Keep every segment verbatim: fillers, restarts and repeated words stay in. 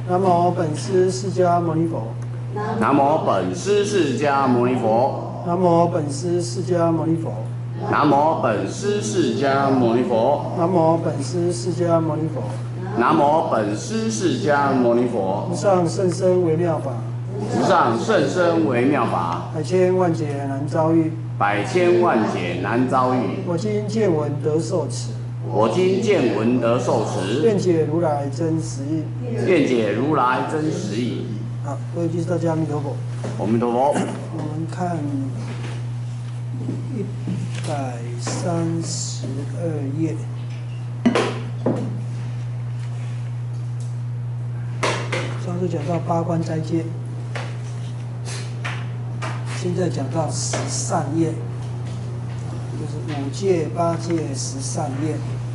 南无本师释迦牟尼佛。 南无本师释迦牟尼佛。 南无本师释迦牟尼佛。 南无本师释迦牟尼佛。 南无本师释迦牟尼佛。 南无本师释迦牟尼佛。 无上甚深微妙法。 无上甚深微妙法。 百千万劫难遭遇。 百千万劫难遭遇。 我今见闻得受持。 我今见闻得受持。 辩解如来真实义。 辩解如来真实义。 好，各位居士大家阿弥陀佛。 阿弥陀佛。 我们看一百三十二页。上次讲到八关斋戒，现在讲到十善业，就是五戒、八戒、十善业。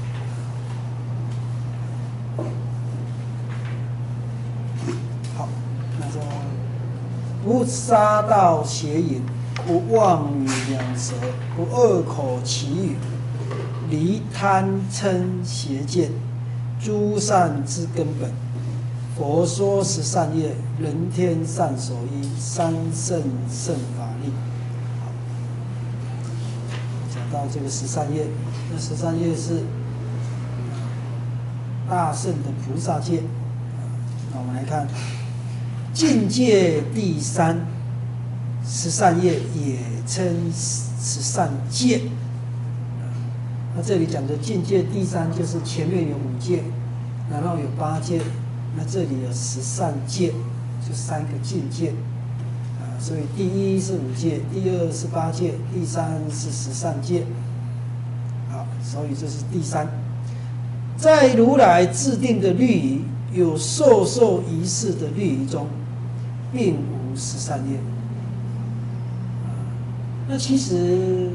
好，那说不杀盗邪淫，不妄语两舌，不恶口绮语，离贪嗔邪见，诸善之根本。佛说十善业，人天善所依，三圣圣法力。讲到这个十善业，那十善业是大圣的菩萨戒。那我们来看境界第三，十善业也称十善戒。那这里讲的境界第三，就是前面有五戒，然后有八戒。那这里有十善戒，就三个境界，啊，所以第一是五戒，第二是八戒，第三是十善戒，好，所以这是第三。在如来制定的律仪，有授受仪式的律仪中，并无十善业。那其实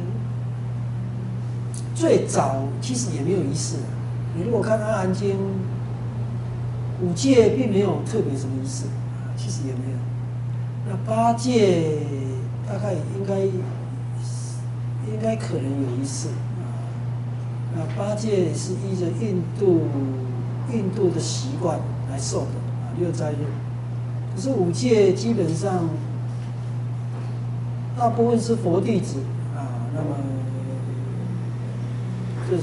最早其实也没有仪式，你如果看《阿含经》。五戒并没有特别什么仪式，其实也没有。那八戒大概应该应该可能有仪式啊。那八戒是依着印度印度的习惯来受的啊，六斋日。可是五戒基本上大部分是佛弟子啊，那么就是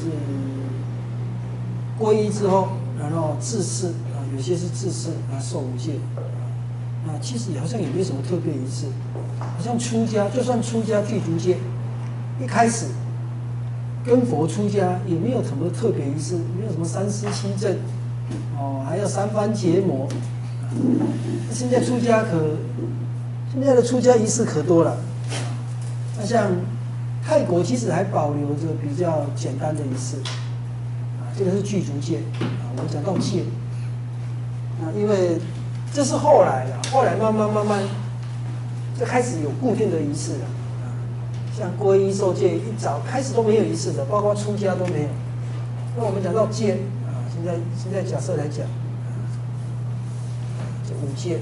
皈依之后，然后自持。有些是自持啊，受五戒啊，其实好像也没什么特别仪式，好像出家，就算出家具足戒，一开始跟佛出家也没有什么特别仪式，没有什么三司七正，哦，还要三番结魔。现在出家可，现在的出家仪式可多了。那像泰国其实还保留着比较简单的仪式，啊，这个是具足戒啊，我们讲到戒。啊，因为这是后来的，后来慢慢慢慢就开始有固定的仪式了。啊，像皈依受戒，一早开始都没有仪式的，包括出家都没有。那我们讲到戒啊，现在现在假设来讲，啊，这五戒、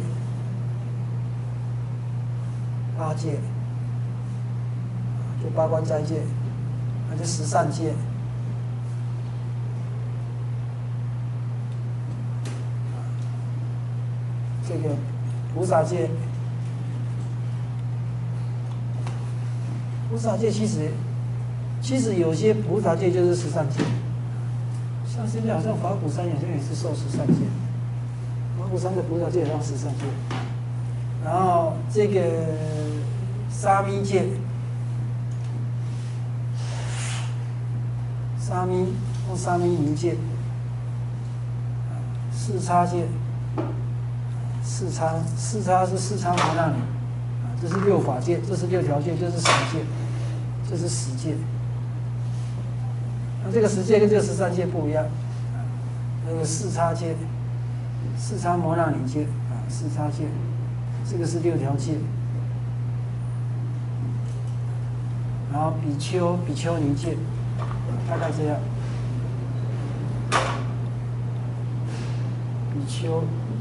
八戒，就八关斋戒，那就十善戒。这个菩萨戒，菩萨戒其实其实有些菩萨戒就是十善戒，像现在好像法鼓山好像也是受十善戒，法鼓山的菩萨戒也让十善戒，然后这个沙弥戒，沙弥或沙弥尼戒，四叉戒。四叉，四叉是四叉摩那尼，啊，这是六法戒，这是六条戒，这是十戒，这是十戒。那这个十戒跟这个十三戒不一样，啊，那个四叉戒，四叉摩那尼戒，啊，四叉戒，这个是六条戒。然后比丘、比丘尼戒，大概这样。比丘。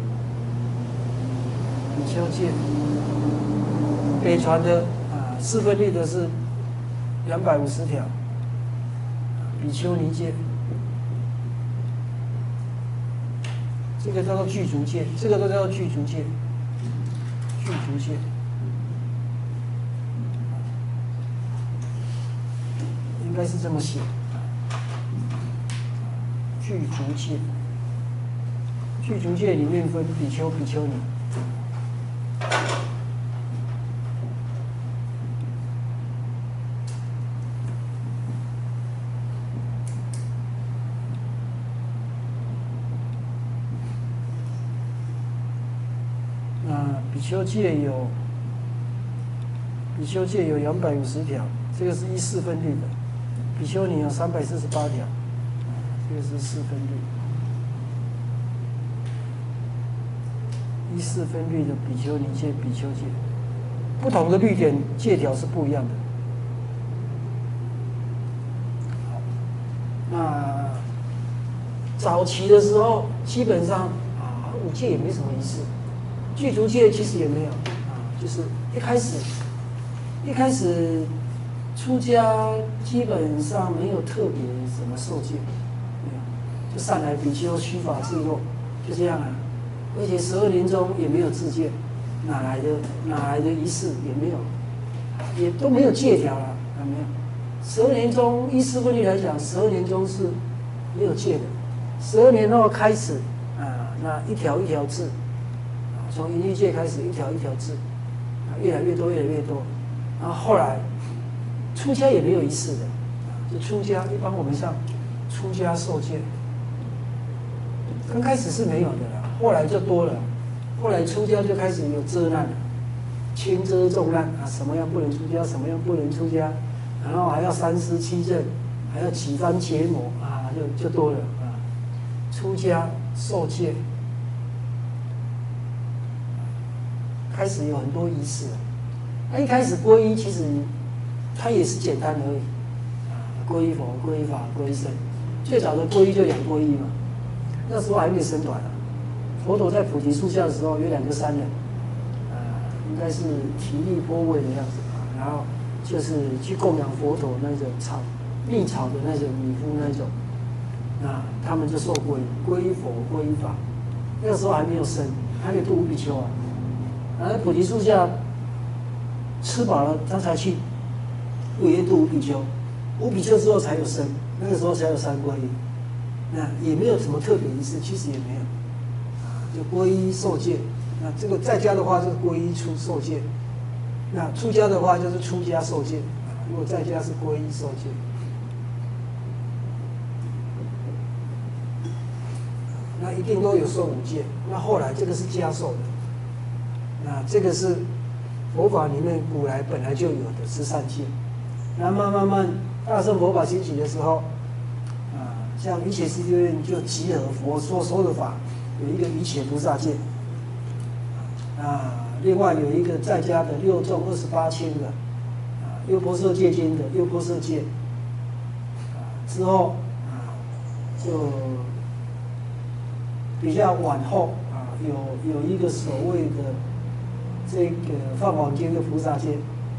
比丘戒，北传的啊，四分律的是两百五十条，比丘尼戒， 这个叫做具足戒，这个都叫做具足戒，具足戒。应该是这么写，具足戒。具足戒里面分比丘、比丘尼。那比丘戒有，比丘戒有两百五十条，这个是依四分律的。比丘尼有三百四十八条，这个是四分律。依四分律的比丘尼戒、比丘戒，不同的律典戒条是不一样的。好，那早期的时候，基本上啊，五戒也没什么仪式，具足戒其实也没有啊，就是一开始，一开始。出家基本上没有特别什么受戒，没有，就上来比丘须发自落，就这样啊。而且十二年中也没有自戒，哪来的哪来的仪式也没有，也都没有戒条了，啊没有。十二年中依四分律来讲，十二年中是没有戒的，十二年后开始啊，那一条一条制，啊从淫欲戒开始一条一条制，啊越来越多越来越多，然后后来。出家也没有仪式的，就出家一般我们上出家受戒，刚开始是没有的啦，后来就多了，后来出家就开始有遮难了，轻遮重难啊，什么样不能出家，什么样不能出家，然后还要三思七正，还要几番结魔啊，就就多了啊，出家受戒，开始有很多仪式，那一开始皈依其实。它也是简单而已，啊，皈依佛、皈依法、皈依僧。最早的皈依就两皈依嘛，那时候还没有僧团啊。佛陀在菩提树下的时候有两个山人，啊，应该是体力颇为的样子啊，然后就是去供养佛陀那种草、蜜草的那种米夫那种，那他们就受皈依，皈依佛、皈依法。那个时候还没有僧，还没有度五比丘啊，然后在菩提树下吃饱了，他才去。五耶度五比丘，五比丘之后才有僧，那个时候才有三皈依，那也没有什么特别仪式，其实也没有，啊，就皈依受戒。那这个在家的话就是皈依出受戒，那出家的话就是出家受戒，如果在家是皈依受戒。那一定都有受五戒，那后来这个是加受的，那这个是佛法里面古来本来就有的十善戒。然后慢慢慢，大乘佛法兴起的时候，啊，像瑜伽师地院就集合佛说所有的法，有一个瑜伽菩萨戒，啊，另外有一个在家的六众二十八千的，啊，优婆塞戒经的优婆塞戒，啊，之后啊，就比较往后啊，有有一个所谓的这个放网经的菩萨戒。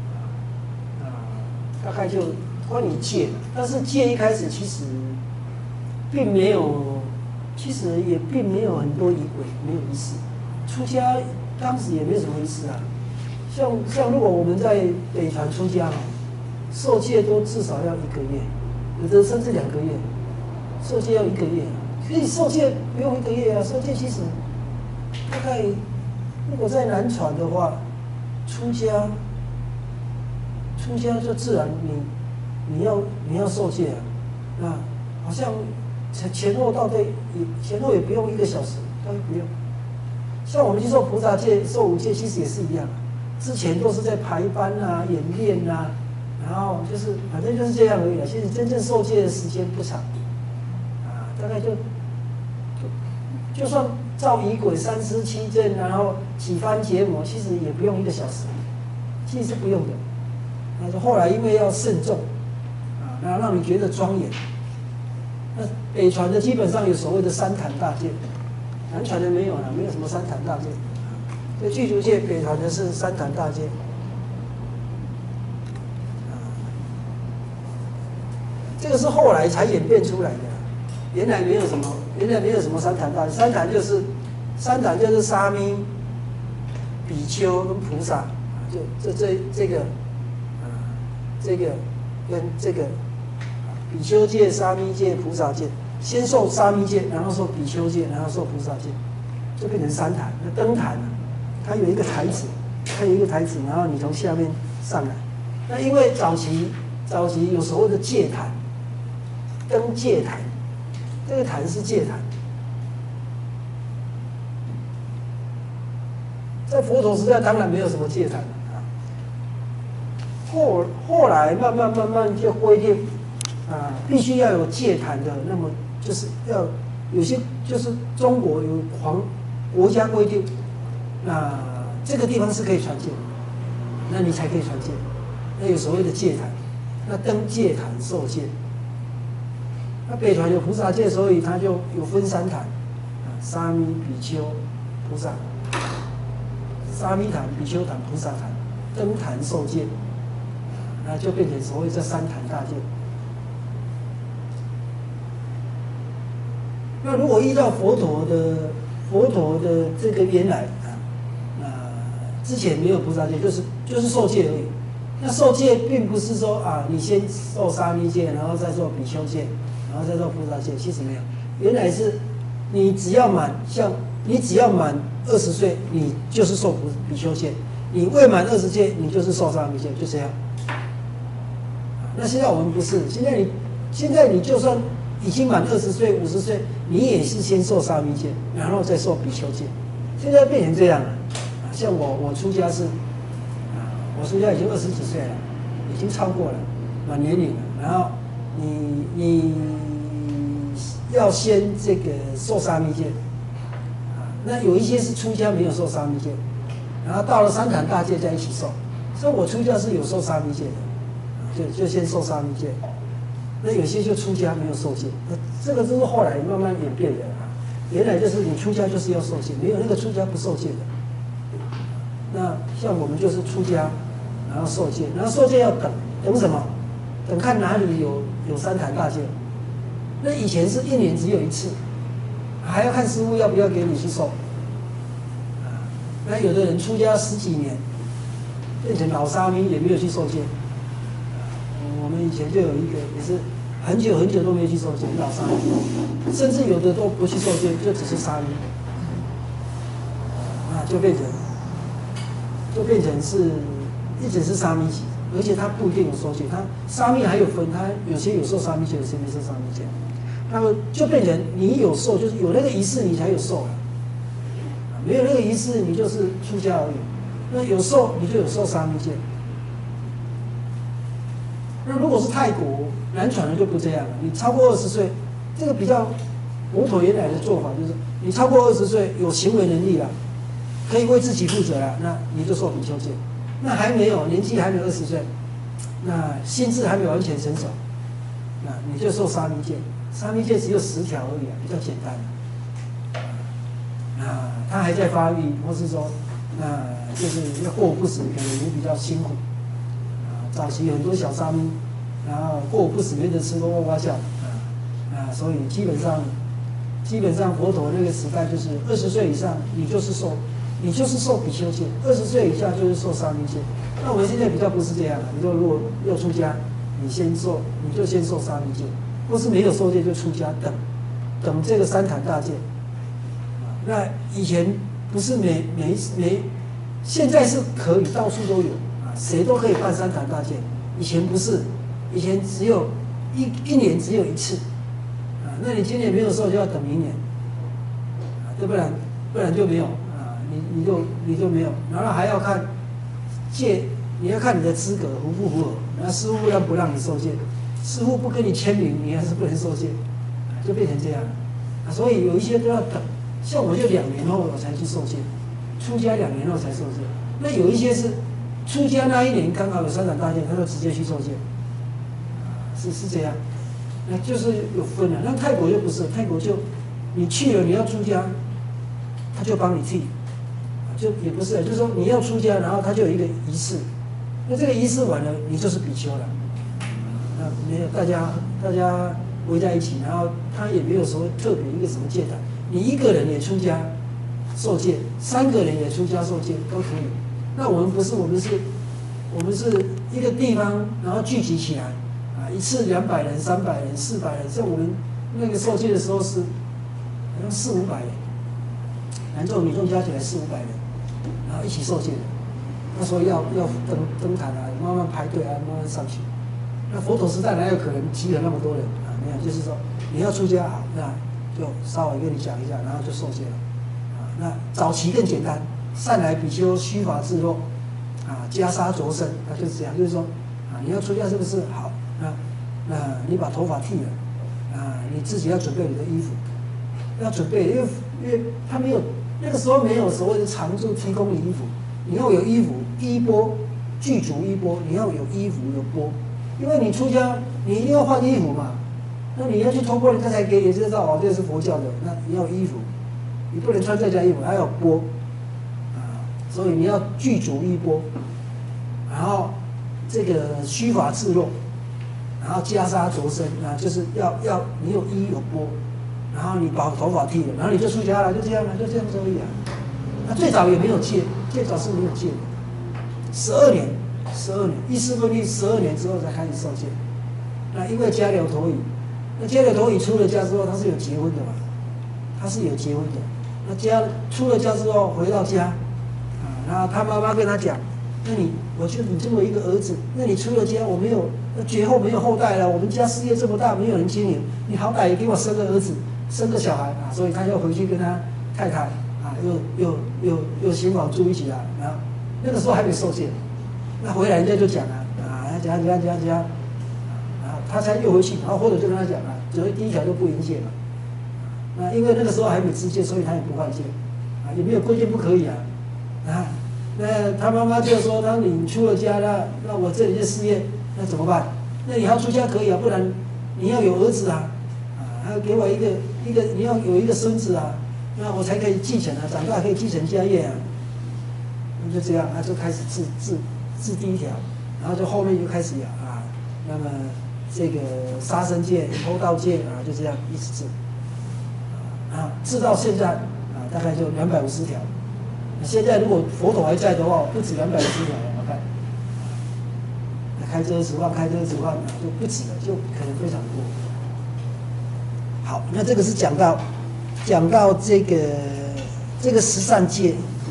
大概就关于戒，但是戒一开始其实并没有，其实也并没有很多仪轨，没有仪式。出家当时也没什么仪式啊，像像如果我们在北传出家，受戒都至少要一个月，有的甚至两个月，受戒要一个月，所以受戒不用一个月啊，受戒其实大概如果在南传的话，出家。出家就自然你你要你要受戒啊，那好像前前后到底也前后也不用一个小时，都不用。像我们去受菩萨戒、受五戒，其实也是一样，之前都是在排班啊、演练啊，然后就是反正就是这样而已了。其实真正受戒的时间不长，啊，大概就就就算照仪轨、三思七正，然后几番结魔，其实也不用一个小时，其实是不用的。但是后来因为要慎重，啊，那让你觉得庄严。那北传的基本上有所谓的三坛大戒，南传的没有了，没有什么三坛大戒。所以具足戒北传的是三坛大戒。啊，这个是后来才演变出来的，原来没有什么，原来没有什么三坛大戒，三坛就是三坛就是沙弥、比丘跟菩萨，就这这这个啊，这个跟这个比丘戒、沙弥戒、菩萨戒，先受沙弥戒，然后受比丘戒，然后受菩萨戒，就变成三坛。那登坛呢，它有一个台子，它有一个台子，然后你从下面上来。那因为早期早期有所谓的戒坛，登戒坛，这个坛是戒坛。在佛陀时代当然没有什么戒坛了啊，后后来慢慢慢慢就规定啊，必须要有戒坛的，那么就是要有些就是中国有皇国家规定，那这个地方是可以传戒，那你才可以传戒，那有所谓的戒坛，那登戒坛受戒，那北传有菩萨戒，所以它就有分三坛啊，沙弥、比丘、菩萨。沙弥坛、比丘坛、菩萨坛，登坛受戒，那就变成所谓这三坛大戒。那如果依照佛陀的佛陀的这个原来啊，那之前没有菩萨戒，就是就是受戒而已。那受戒并不是说啊，你先受沙弥戒，然后再受比丘戒，然后再受菩萨戒，其实没有。原来是你只要满像你只要满二十岁，你就是受比丘戒；你未满二十戒，你就是受沙弥戒，就这样。那现在我们不是，现在你现在你就算已经满二十岁、五十岁，你也是先受沙弥戒，然后再受比丘戒。现在变成这样了。啊，像我我出家是，啊，我出家已经二十几岁了，已经超过了满年龄了。然后你你要先这个受沙弥戒。那有一些是出家没有受沙弥戒，然后到了三坛大戒再一起受。所以我出家是有受沙弥戒的，就就先受沙弥戒。那有些就出家没有受戒，那这个就是后来慢慢演变的啊。原来就是你出家就是要受戒，没有那个出家不受戒的。那像我们就是出家，然后受戒，然后受戒要等等什么？等看哪里有有三坛大戒。那以前是一年只有一次。还要看师父要不要给你去受，啊，那有的人出家十几年，变成老沙弥也没有去受戒，啊，我们以前就有一个也是很久很久都没有去受戒，老沙弥，甚至有的都不去受戒，就只是沙弥，啊，就变成就变成是一直是沙弥级，而且他不一定有受戒，他沙弥还有分，他有些有受沙弥戒，有些没受沙弥戒。那么就变成你有受，就是有那个仪式，你才有受了；没有那个仪式，你就是出家而已。那有受，你就有受沙弥戒。那如果是泰国南传的就不这样了，你超过二十岁，这个比较佛陀原来的做法就是，你超过二十岁有行为能力了，可以为自己负责了，那你就受比丘戒。那还没有，年纪还没有二十岁，那心智还没有完全成熟，那你就受沙弥戒。沙弥戒只有十条而已啊，比较简单。啊，他还在发育，或是说，那就是要过午不食，可能也比较辛苦。啊，早期很多小沙弥，然后过午不食没得吃，都哇哇叫。啊啊，所以基本上，基本上佛陀那个时代就是二十岁以上，你就是受，你就是受比丘戒；二十岁以下就是受沙弥戒。那我们现在比较不是这样了，你说如果要出家，你先受，你就先受沙弥戒。或是没有受戒就出家，等等这个三坛大戒。那以前不是每每每，现在是可以到处都有啊，谁都可以办三坛大戒。以前不是，以前只有一一年只有一次啊。那你今年没有受就要等明年啊，要不然不然就没有啊，你你就你就没有，然后还要看戒，你要看你的资格符不符合，那师父让不让你受戒。师父不跟你签名，你还是不能受戒，就变成这样啊。所以有一些都要等，像我就两年后我才去受戒，出家两年后才受戒。那有一些是出家那一年刚好有三坛大戒，他就直接去受戒，是是这样。那就是有分的。那泰国就不是，泰国就你去了你要出家，他就帮你剃，就也不是，就是说你要出家，然后他就有一个仪式，那这个仪式完了，你就是比丘了。那没有大家大家围在一起，然后他也没有什么特别一个什么戒坛，你一个人也出家， 受戒，三个人也出家受戒都可以。那我们不是，我们是，我们是一个地方，然后聚集起来，啊，一次两百人、三百人、四百人，像我们那个受戒的时候是好像四五百人，男众女众加起来四五百人，然后一起受戒的。他说要要登登坛啊，慢慢排队啊，慢慢上去。那佛陀时代哪有可能集合那么多人啊？没有，就是说你要出家好，那就稍微跟你讲一下，然后就受戒了。啊，那早期更简单，善来比丘须发自若，啊，袈裟着身，那就是这样，就是说啊，你要出家是不是？好，那那你把头发剃了，啊，你自己要准备你的衣服，要准备，因为因为他没有那个时候没有所谓的常住提供你衣服，你要有衣服，衣钵具足衣钵，你要有衣服有钵。因为你出家，你一定要换衣服嘛，那你要去托钵，他才给你知道哦，这是佛教的。那你要有衣服，你不能穿这件衣服，还有钵，啊，所以你要具足衣钵，然后这个须发自若，然后袈裟着身啊，就是要要你有衣有钵，然后你把头发剃了，然后你就出家了，就这样了，就这样子而已啊。那最早也没有戒，最早是没有戒的，十二年。十二年，一四分立十二年之后才开始受戒。那因为迦留陀夷，那迦留陀夷出了家之后，他是有结婚的嘛？他是有结婚的。那家出了家之后回到家，啊，然后他妈妈跟他讲：“那你，我觉得你这么一个儿子，那你出了家，我没有绝后没有后代了，我们家事业这么大，没有人经营，你好歹也给我生个儿子，生个小孩啊！”所以他又回去跟他太太啊，又又又又行房住一起来，然后那个时候还没受戒。那回来人家就讲了啊，讲讲讲讲，啊，他才又回去，然后或者就跟他讲了，所以第一条就不迎戒嘛。那因为那个时候还没持戒，所以他也不犯戒，啊，也没有规定不可以啊，啊，那他妈妈就说，当你出了家了，那我这里的事业那怎么办？那你要出家可以啊，不然你要有儿子啊，啊，还要给我一个一个你要有一个孙子啊，那我才可以继承啊，长大可以继承家业啊。那就这样，他就开始治治。治第一条，然后就后面就开始有啊，那么这个杀生戒、偷盗戒啊，就这样一直治，啊，治到现在啊，大概就两百五十条。现在如果佛陀还在的话，不止两百五十条了，我看，那开这十万、开这十万啊，就不止了，就可能非常多。好，那这个是讲到讲到这个这个十善戒。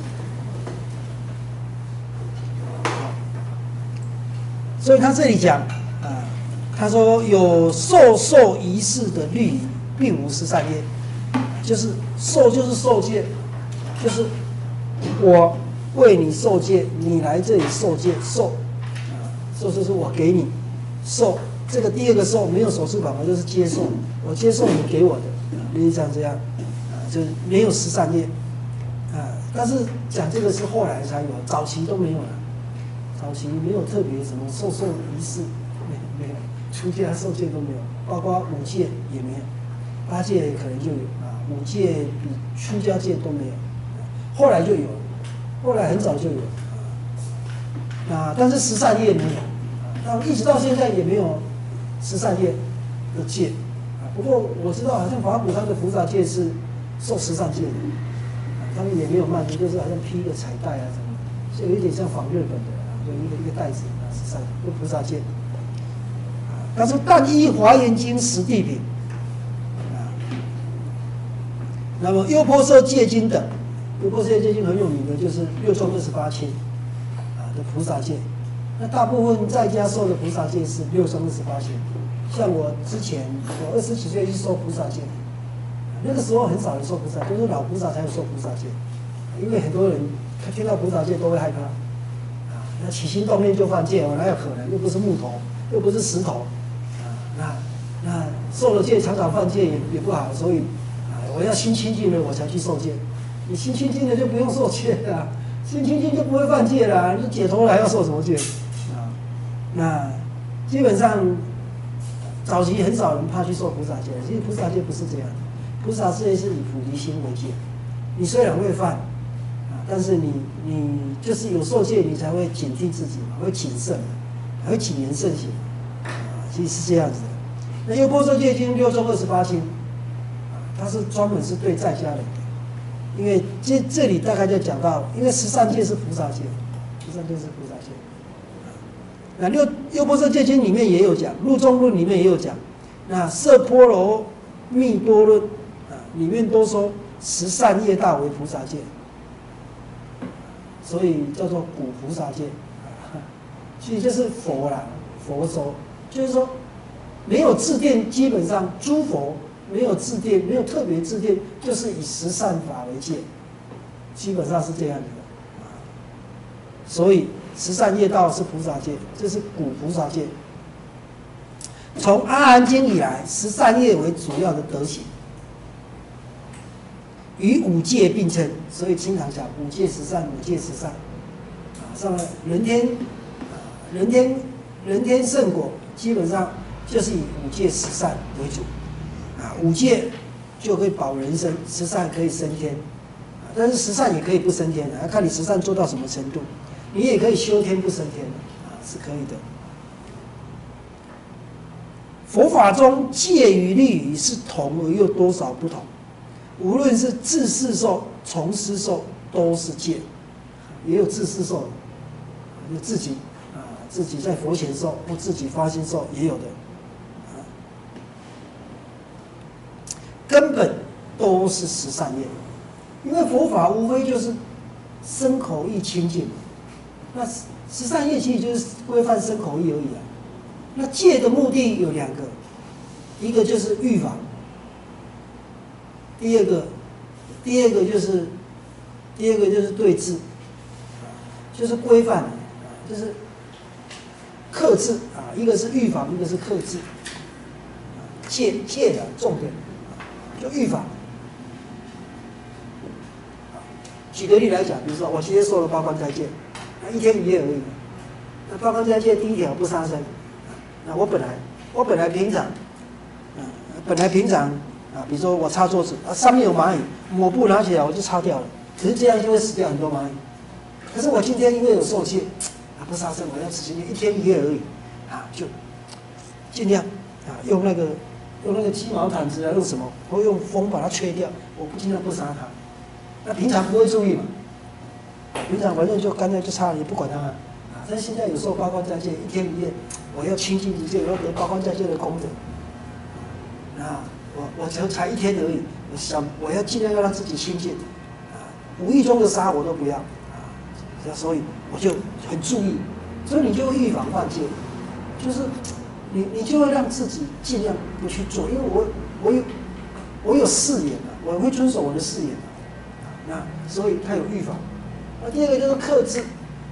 所以他这里讲啊，他说有受受仪式的律仪，并无十善业，就是受就是受戒，就是我为你受戒，你来这里受戒受，啊，受就是我给你受，这个第二个受没有手势法，我就是接受，我接受你给我的，类似像这样，啊，就是没有十善业，啊，但是讲这个是后来才有，早期都没有了。早期没有特别什么受受仪式，没没有，出家受戒都没有，包括五戒也没有，八戒可能就有啊，五戒比出家戒都没有，后来就有，后来很早就有啊，但是十善业没有，到一直到现在也没有十善业的戒啊。不过我知道好像法鼓山的菩萨戒是受十善戒的，啊，他们也没有卖，就是好像披个彩带啊什么，就有一点像仿日本的。有一个一个袋子啊，十善跟菩萨戒，啊，他说但依华严经十地品，啊，那么优婆塞戒经等，优婆塞戒经很有名的就是六宗二十八亲，啊的菩萨戒，那大部分在家受的菩萨戒是六宗二十八亲，像我之前我二十几岁去受菩萨戒，那个时候很少人受菩萨，都是老菩萨才有受菩萨戒，因为很多人他听到菩萨戒都会害怕。那起心动念就犯戒，哪有可能？又不是木头，又不是石头，啊，那那受了戒常常犯戒也也不好，所以啊，我要心清净了我才去受戒。你心清净了就不用受戒了，心清净就不会犯戒了，你解脱了还要受什么戒？啊，那基本上早期很少人怕去受菩萨戒，其实菩萨戒不是这样的，菩萨戒是以菩提心为戒，你虽然会犯。但是你你就是有受戒，你才会警惕自己嘛，会谨慎，还会谨言慎行，啊，其实是这样子的。那优婆塞戒经六宗二十八经，啊，它是专门是对在家人的， 因为这这里大概就讲到，因为十善界是菩萨界，十善界是菩萨界。那六六波罗戒经里面也有讲，入中论里面也有讲，那摄波罗蜜多论啊里面都说十善业道为菩萨界，所以叫做古菩萨界，其实就是佛啦，佛说就是说没有自殿，基本上诸佛没有自殿，没有特别自殿，就是以十善法为戒，基本上是这样子的，所以。十善业道是菩萨界，这是古菩萨界。从阿含经以来，十善业为主要的德行，与五戒并称，所以经常讲五戒十善，五戒十善。啊，上了人天，啊，人天人天圣果，基本上就是以五戒十善为主。啊，五戒就可以保人身，十善可以升天。啊，但是十善也可以不升天的，要看你十善做到什么程度。你也可以修天不升天的，啊，是可以的。佛法中戒与律仪是同而又多少不同？无论是自世受、从师受，都是戒。也有自世受，有自己啊，自己在佛前受，或自己发心受，也有的。啊，根本都是十善业，因为佛法无非就是身口意清净。那十善业其实就是规范身口意而已啊。那戒的目的有两个，一个就是预防，第二个，第二个就是，第二个就是对治，就是规范，就是克制啊。一个是预防，一个是克制。戒戒的重点就预防。举个例来讲，比如说我今天受了八关斋戒。一天一夜而已。那八关斋戒第一条不杀生。那我本来我本来平常，啊，本来平常啊，比如说我擦桌子啊，上面有蚂蚁，抹布拿起来我就擦掉了。可是这样就会死掉很多蚂蚁。可是我今天因为有受戒，啊，不杀生，我要持戒，一天一夜而已，啊，就尽量啊用那个用那个鸡毛掸子啊，用什么，或用风把它吹掉，我不尽量不杀它。那平常不会注意嘛。平常反正就干脆就擦了，也不管它啊。但现在有时候八关斋戒，一天一夜，我要清净一切，我要得八关斋戒的功德。啊，我我只才一天而已，我想我要尽量要让自己清净，啊，无意中的杀我都不要，啊，所以我就很注意，所以你就会预防犯戒，就是你你就会让自己尽量不去做，因为我我有我有誓言啊，我会遵守我的誓言啊，那所以他有预防。那第二个就是克制。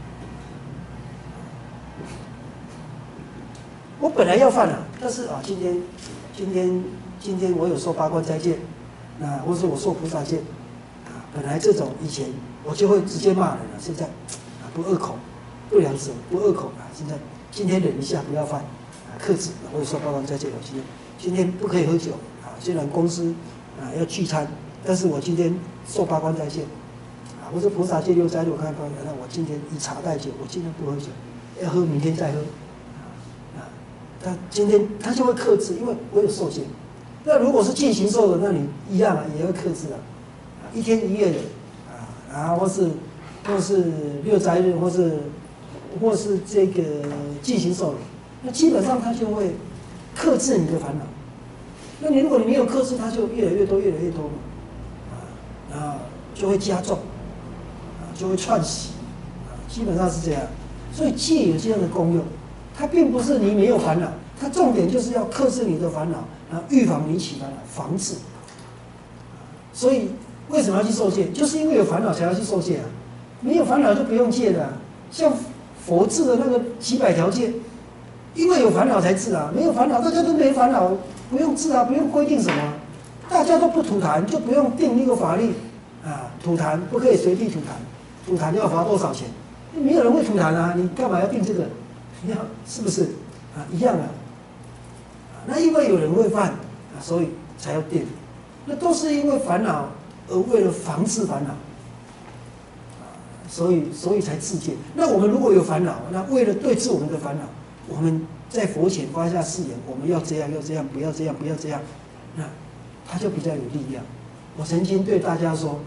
我本来要犯了，但是啊，今天，今天，今天我有受八关斋戒，那或者我受菩萨戒，啊，本来这种以前我就会直接骂人了，现在啊不恶口，不良舌，不恶口啊，现在今天忍一下不要犯，啊克制，我有受八关斋戒，我今天今天不可以喝酒啊，虽然公司啊要聚餐，但是我今天受八关斋戒。我是菩萨戒六斋六看法，那我今天以茶代酒，我尽量不喝酒，要喝明天再喝。啊，他今天他就会克制，因为我有受戒。那如果是进行受的，那你一样啊，也会克制啊。一天一夜的，啊啊，或是或是六斋日，或是或是这个进行受的，那基本上他就会克制你的烦恼。那你如果你没有克制，它就越来越多，越来越多嘛，啊啊，就会加重。就会串习，基本上是这样，所以戒有这样的功用，它并不是你没有烦恼，它重点就是要克制你的烦恼，然后预防你起烦恼，防治。所以为什么要去受戒？就是因为有烦恼才要去受戒啊，没有烦恼就不用戒的啊。像佛制的那个几百条戒，因为有烦恼才治啊，没有烦恼大家都没烦恼，不用治啊，不用规定什么，大家都不吐痰，就不用定那个法律啊，吐痰不可以随地吐痰。吐痰要罚多少钱？没有人会吐痰啊！你干嘛要定这个？你看是不是啊？一样啊。那因为有人会犯啊，所以才要定。那都是因为烦恼而为了防治烦恼啊，所以所以才自戒。那我们如果有烦恼，那为了对治我们的烦恼，我们在佛前发下誓言，我们要这样，要这样，不要这样，不要这样，那他就比较有力量。我曾经对大家说。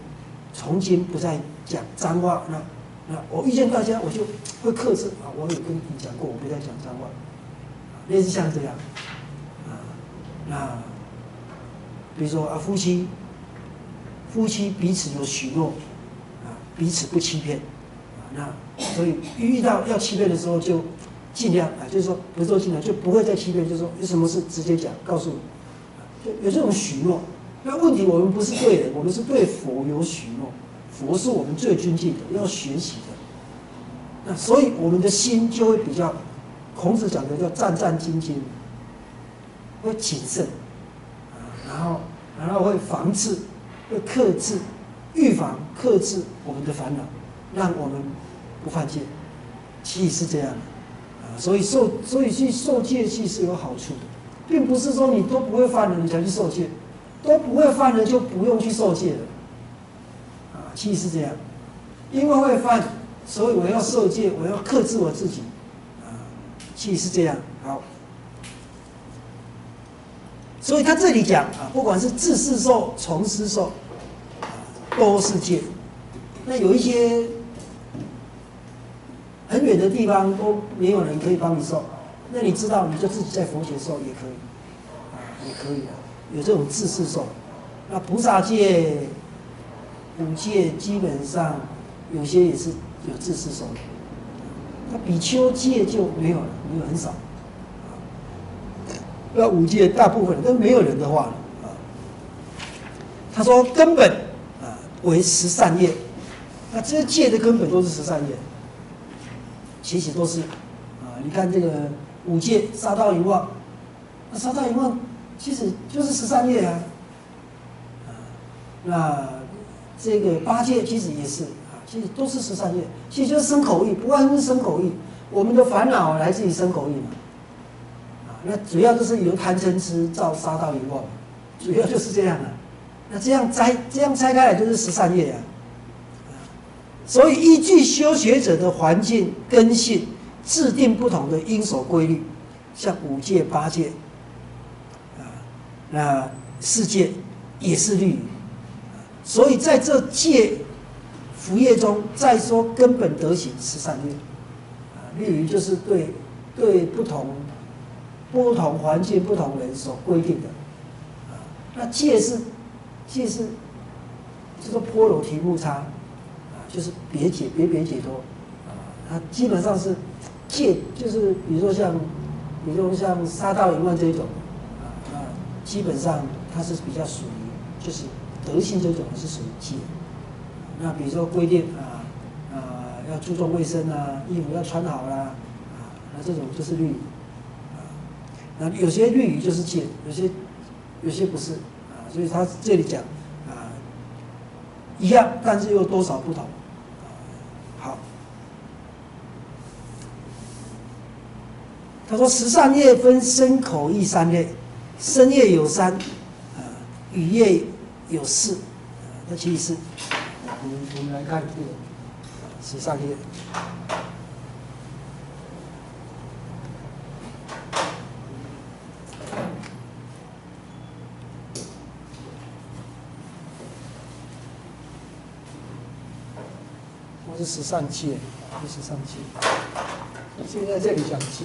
从今不再讲脏话。那那我遇见大家，我就会克制啊。我有跟你讲过，我不再讲脏话，类似像这样啊。那比如说啊，夫妻夫妻彼此有许诺啊，彼此不欺骗啊。那所以遇到要欺骗的时候，就尽量啊，就是说不是说尽量，就不会再欺骗，就是说有什么事直接讲，告诉你，就有这种许诺。那问题我们不是对人，我们是对佛有许诺，佛是我们最尊敬的，要学习的。那所以我们的心就会比较，孔子讲的叫战战兢兢，会谨慎啊，然后然后会防治，会克制，预防克制我们的烦恼，让我们不犯戒。其实是这样的啊，所以受所以去受戒其实是有好处的，并不是说你都不会犯了你才去受戒。都不会犯了就不用去受戒了，啊，其实是这样，因为会犯，所以我要受戒，我要克制我自己，啊，其实是这样。好，所以他这里讲啊，不管是自视受、从师受，啊，都是戒。那有一些很远的地方都没有人可以帮你受，那你知道你就自己在佛前受也可以，啊，也可以啊。有这种自视受，那菩萨戒、五戒基本上有些也是有自视受的，那比丘戒就没有了，没有很少。那五戒大部分都没有人的话了啊。他说根本啊为十善业，那这些戒的根本都是十善业，其实都是啊。你看这个五戒杀盗淫妄，那杀盗淫妄。其实就是十善业啊，啊，那这个八戒其实也是啊，其实都是十善业，其实就是身口意，不外乎是身口意。我们的烦恼来自于身口意嘛，啊，那主要就是由贪嗔痴造杀盗淫妄，主要就是这样啊。那这样拆这样拆开来就是十善业啊，啊，所以依据修学者的环境根性，制定不同的因守规律，像五戒八戒。那世界也是律仪，所以在这戒福业中，再说根本德行十善业，啊，律仪就是对对不同不同环境、不同人所规定的，啊，那戒是戒是叫做波罗提木叉，啊，就是别解别别解脱，啊，它基本上是戒，就是比如说像比如说像杀盗淫妄这一种。基本上它是比较属于，就是德性这种是属于戒。那比如说规定啊啊要注重卫生啊，衣服要穿好啦，啊，那这种就是律仪啊。那有些律仪就是戒，有些有些不是啊，所以他这里讲啊一样，但是又多少不同。啊，好，他说十善业分身口意三类。身业有三，啊，语业有四，啊，那其实是，我们我们来看这个十善业。我是十善戒，不是十善戒。现在这里讲戒。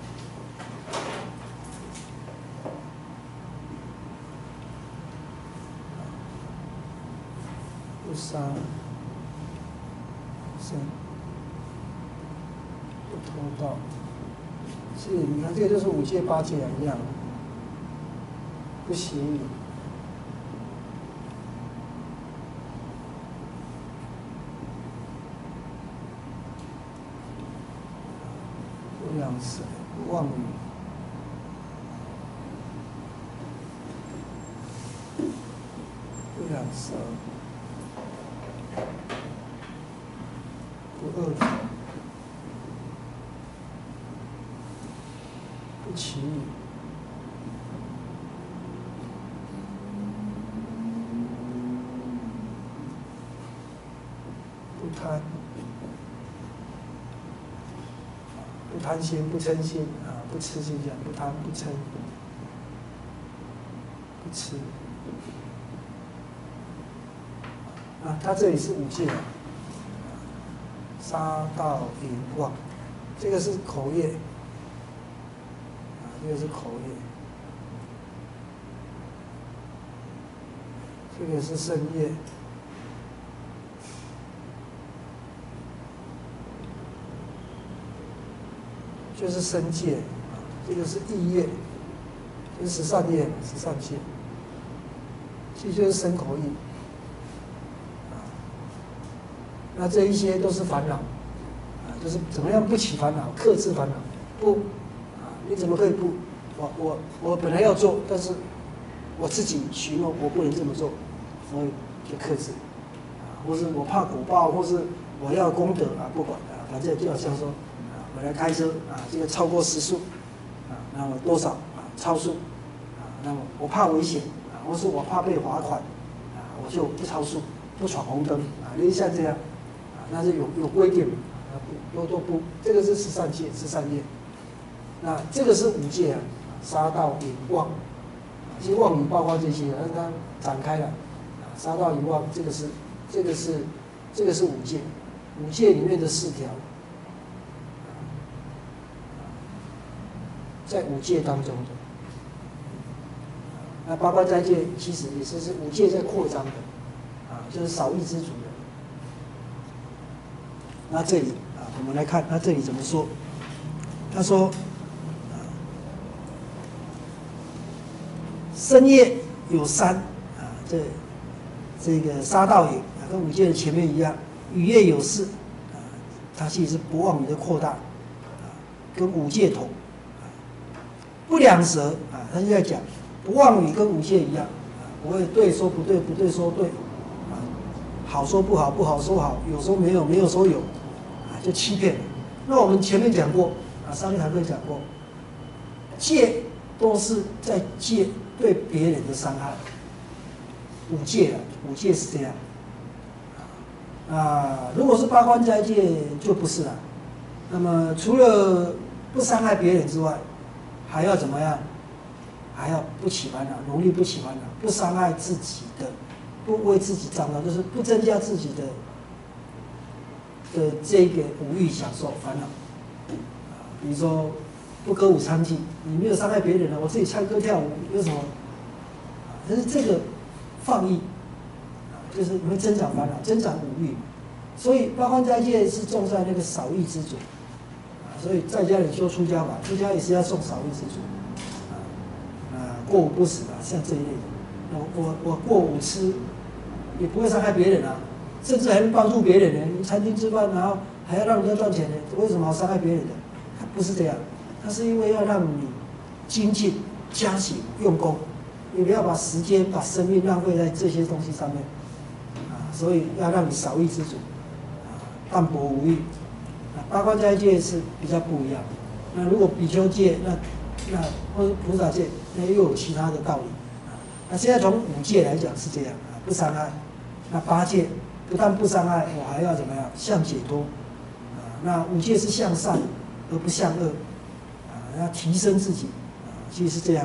不杀生，不偷盗，是你看这个就是五戒八戒一样，不邪淫，不养生，不妄语，不养舌。不恶口，不绮语，不贪，不贪心，不嗔心啊，不痴心讲，不贪不嗔，不痴。 啊，它这里是五戒啊，杀盗淫妄，这个是口业，啊，这个是口业，这个是身业，就是身戒，啊，这个是意业，就是十善业，十善戒，这就是身口意。那这一些都是烦恼，啊，就是怎么样不起烦恼，克制烦恼，不，啊，你怎么可以不？我我我本来要做，但是我自己许诺我不能这么做，所以就克制，啊，或是我怕果报，或是我要功德啊，不管啊，反正就好像说，啊，我来开车啊，这个超过时速，啊，那么多少啊，超速，啊，那么我怕危险啊，或是我怕被罚款，啊，我就不超速，不闯红灯啊，类似像这样。那是有有规定的，啊不都都不，这个是十善戒，十善业。那这个是五戒啊，杀盗淫妄，其实妄语包括这些，但是它展开了，啊，杀盗淫妄，这个是这个是这个是五戒，五戒里面的四条，在五戒当中的。那八关斋戒其实也是是五戒在扩张的，啊，就是少欲知足的。那这里啊，我们来看，那这里怎么说？他说，啊，身业有三啊，这这个杀盗淫啊，跟五戒的前面一样；语业有四啊，它其实是不妄语的扩大啊，跟五戒同啊。不两舌啊，他就在讲不妄语跟五戒一样啊，不会对说不对，不对说对啊，好说不好，不好说好，有说没有，没有说有。就欺骗了。那我们前面讲过啊，上一堂课讲过，戒都是在戒对别人的伤害。五戒啊，五戒是这样。啊，如果是八关斋戒就不是了。那么除了不伤害别人之外，还要怎么样？还要不起烦恼，努力不起烦恼，不伤害自己的，不为自己张罗，就是不增加自己的。的这个五欲享受烦恼，啊，比如说不歌舞娼妓，你没有伤害别人了，我自己唱歌跳舞有什么？啊，但是这个放逸，啊，就是你会增长烦恼，增长五欲，所以八关斋戒是重在那个少欲知足，啊，所以在家里修出家法，出家也是要送少欲知足，啊，啊，过午不食啊，像这一类的，我我我过午吃，也不会伤害别人啊。甚至还能帮助别人呢。你餐厅吃饭，然后还要让人家赚钱呢，为什么要伤害别人的？他不是这样，他是因为要让你精进、加行、用功，你不要把时间、把生命浪费在这些东西上面啊。所以要让你少欲知足啊，淡泊无欲。啊，八关斋戒是比较不一样。那如果比丘戒，那那或者菩萨戒，那又有其他的道理啊。那现在从五戒来讲是这样啊，不伤害。那八戒。不但不伤害，我还要怎么样？向解脱，啊，那五戒是向善而不向恶，啊，要提升自己，啊，其实是这样。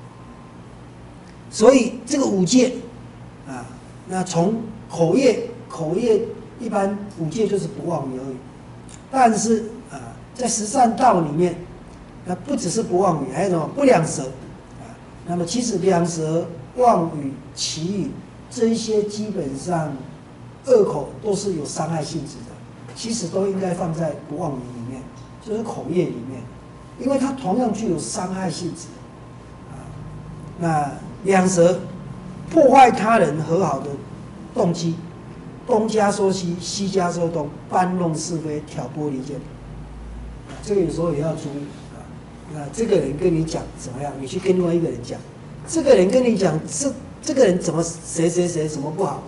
所以这个五戒，啊，那从口业，口业一般五戒就是不妄语而已，但是啊，在十善道里面，那不只是不妄语，还有什么不两舌，啊，那么其实两舌、妄语、绮语这一些基本上。恶口都是有伤害性质的，其实都应该放在不妄语里面，就是口业里面，因为它同样具有伤害性质。啊，那两舌破坏他人和好的动机，东家说西，西家说东，搬弄是非，挑拨离间。啊，这个有时候也要注意啊。那这个人跟你讲怎么样，你去跟另外一个人讲，这个人跟你讲这这个人怎么谁谁谁什么不好。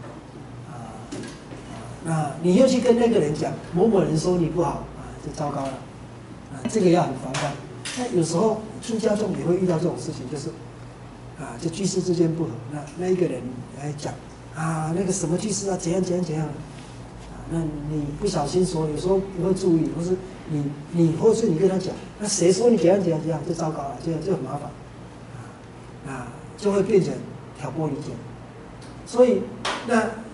那你又去跟那个人讲某某人说你不好啊，就糟糕了啊！这个要很防范。那有时候出家众也会遇到这种事情，就是啊，就居士之间不和，那那一个人来讲啊，那个什么居士啊，怎样怎样怎样啊，那你不小心说，有时候不会注意，或是你你或是你跟他讲，那谁说你怎样怎样怎样，就糟糕了，这样就很麻烦啊，啊，就会变成挑拨离间。所以那。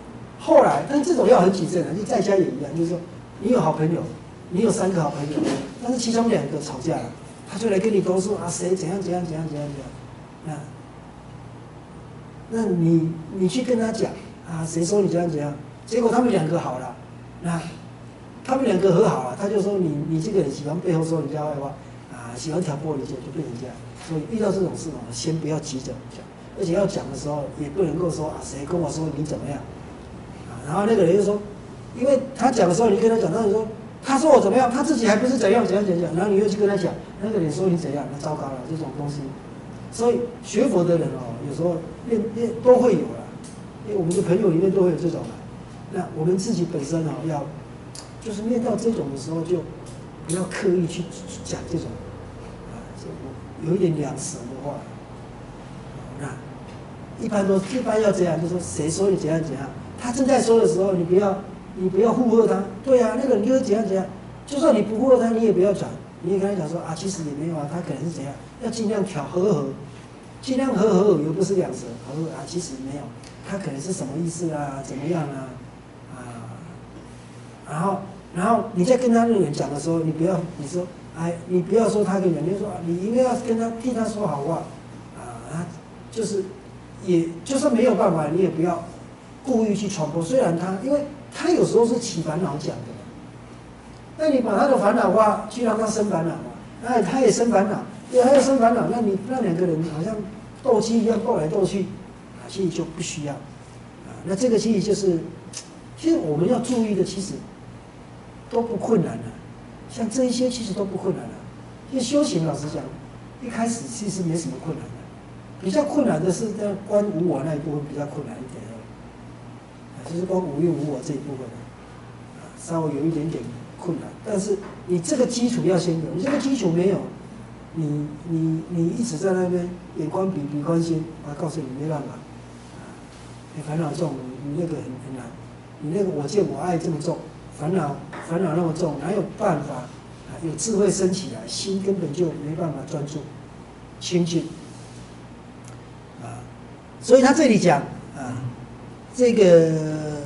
后来，但这种要很谨慎的，就在家也一样，就是说，你有好朋友，你有三个好朋友，但是其中两个吵架了，他就来跟你投诉啊，谁怎样怎样怎样怎样怎样，那，那你你去跟他讲啊，谁说你怎样怎样，结果他们两个好了，那他们两个和好了，他就说你你这个人喜欢背后说人家坏话啊，喜欢挑拨离间，就变成这样。所以遇到这种事哦，先不要急着讲，而且要讲的时候也不能够说啊，谁跟我说你怎么样。然后那个人就说，因为他讲的时候，你跟他讲，他就说，他说我怎么样，他自己还不是怎样怎样怎样，然后你又去跟他讲，那个人说你怎样，那糟糕了，这种东西。所以学佛的人哦，有时候练练都会有啦，因为我们的朋友里面都会有这种啦。那我们自己本身哦，要就是面到这种的时候，就不要刻意去讲这种啊，有一点两舌的话。那一般都一般要这样，就说谁说你怎样怎样。他正在说的时候，你不要，你不要附和他。对啊，那个人就是怎样怎样。就算你不附和他，你也不要讲，你也跟他讲说啊，其实也没有啊，他可能是怎样，要尽量调和和，尽量和和而不是两舌。和和啊，其实没有，他可能是什么意思啊，怎么样啊，啊，然后然后你在跟他那个人讲的时候，你不要你说哎，你不要说他跟人，你说你应该要跟他替他说好话啊，就是也就算没有办法，你也不要故意去传播，虽然他，因为他有时候是起烦恼讲的，那你把他的烦恼话去让他生烦恼嘛，哎，他也生烦恼，对，他也生烦恼，那你那两个人好像斗鸡一样斗来斗去，啊，其实就不需要，啊，那这个其实就是，其实我们要注意的，其实都不困难的，像这一些其实都不困难的，因为修行老实讲，一开始其实没什么困难的，比较困难的是在观无我那一部分比较困难一点。就是光无用无我这一部分，啊，稍微有一点点困难。但是你这个基础要先有，你这个基础没有，你你你一直在那边眼观鼻鼻观心，啊，告诉你没办法，啊，你烦恼重，你那个很很难，你那个我见我爱这么重，烦恼烦恼那么重，哪有办法啊？有智慧升起来，心根本就没办法专注清净，啊，所以他这里讲啊。这个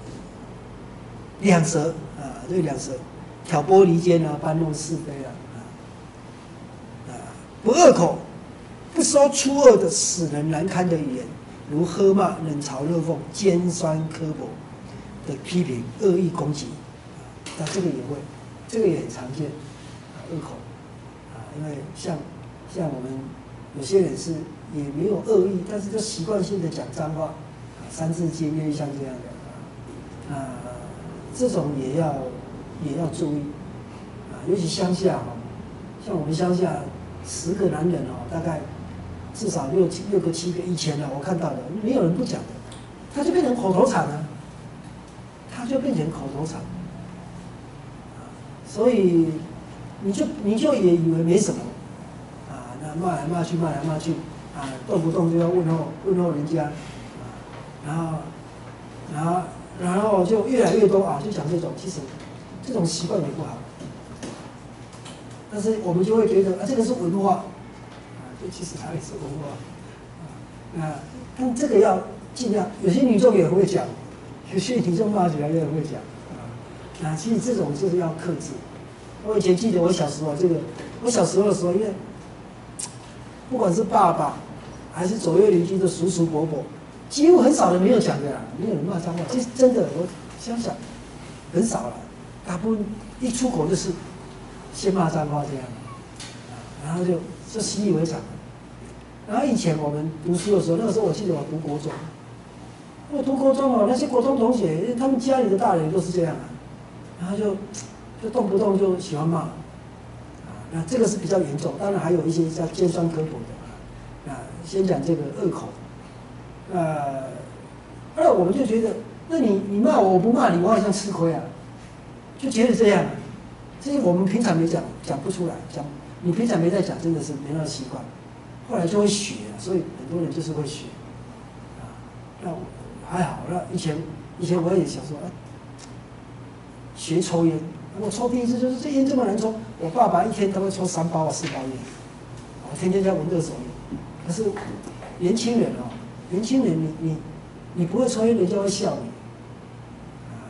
两舌啊，这个两舌，挑拨离间啊，搬弄是非啊，啊，不恶口，不说粗恶的使人难堪的语言，如喝骂、冷嘲热讽、尖酸刻薄的批评、恶意攻击，啊，那这个也会，这个也很常见，啊，恶口，啊，因为像像我们有些人是也没有恶意，但是就习惯性的讲脏话。三字经类像这样的啊，这种也要也要注意啊，尤其乡下哈，像我们乡下十个男人哦，大概至少六七六个七个以前呢，我看到的没有人不讲的，他就变成口头禅了，他就变成口头禅，啊，所以你就你就也以为没什么啊，那骂来骂去骂来骂去啊，动不动就要问候问候人家。然后，然后，然后就越来越多啊，就讲这种，其实这种习惯也不好。但是我们就会觉得啊，这个是文化，啊，这其实它也是文化，啊，但这个要尽量，有些女众也会讲，有些女众骂起来也会讲，啊，啊，其实这种就是要克制。我以前记得我小时候，这个我小时候的时候，因为不管是爸爸还是左右邻居的叔叔伯伯。几乎很少人没有讲的啦，没有人骂脏话。其实真的，我想想，很少了。大部分一出口就是先骂脏话这样，然后就就习以为常。然后以前我们读书的时候，那个时候我记得我读国中，我读国中哦，那些国中同学，他们家里的大人都是这样啊，然后就就动不动就喜欢骂，啊，那这个是比较严重。当然还有一些叫尖酸刻薄的，啊，先讲这个恶口。呃，那我们就觉得，那你你骂我，我不骂你，我好像吃亏啊，就觉得这样。这些我们平常没讲，讲不出来，讲你平常没在讲，真的是没那个习惯。后来就会学，所以很多人就是会学。啊，那还好，那以前以前我也想说，啊，学抽烟，我抽第一次就是这烟这么难抽，我爸爸一天都会抽三包啊四包烟，我天天在闻二手烟。可是年轻人哦。年轻人你，你你不会抽烟，人家会笑你。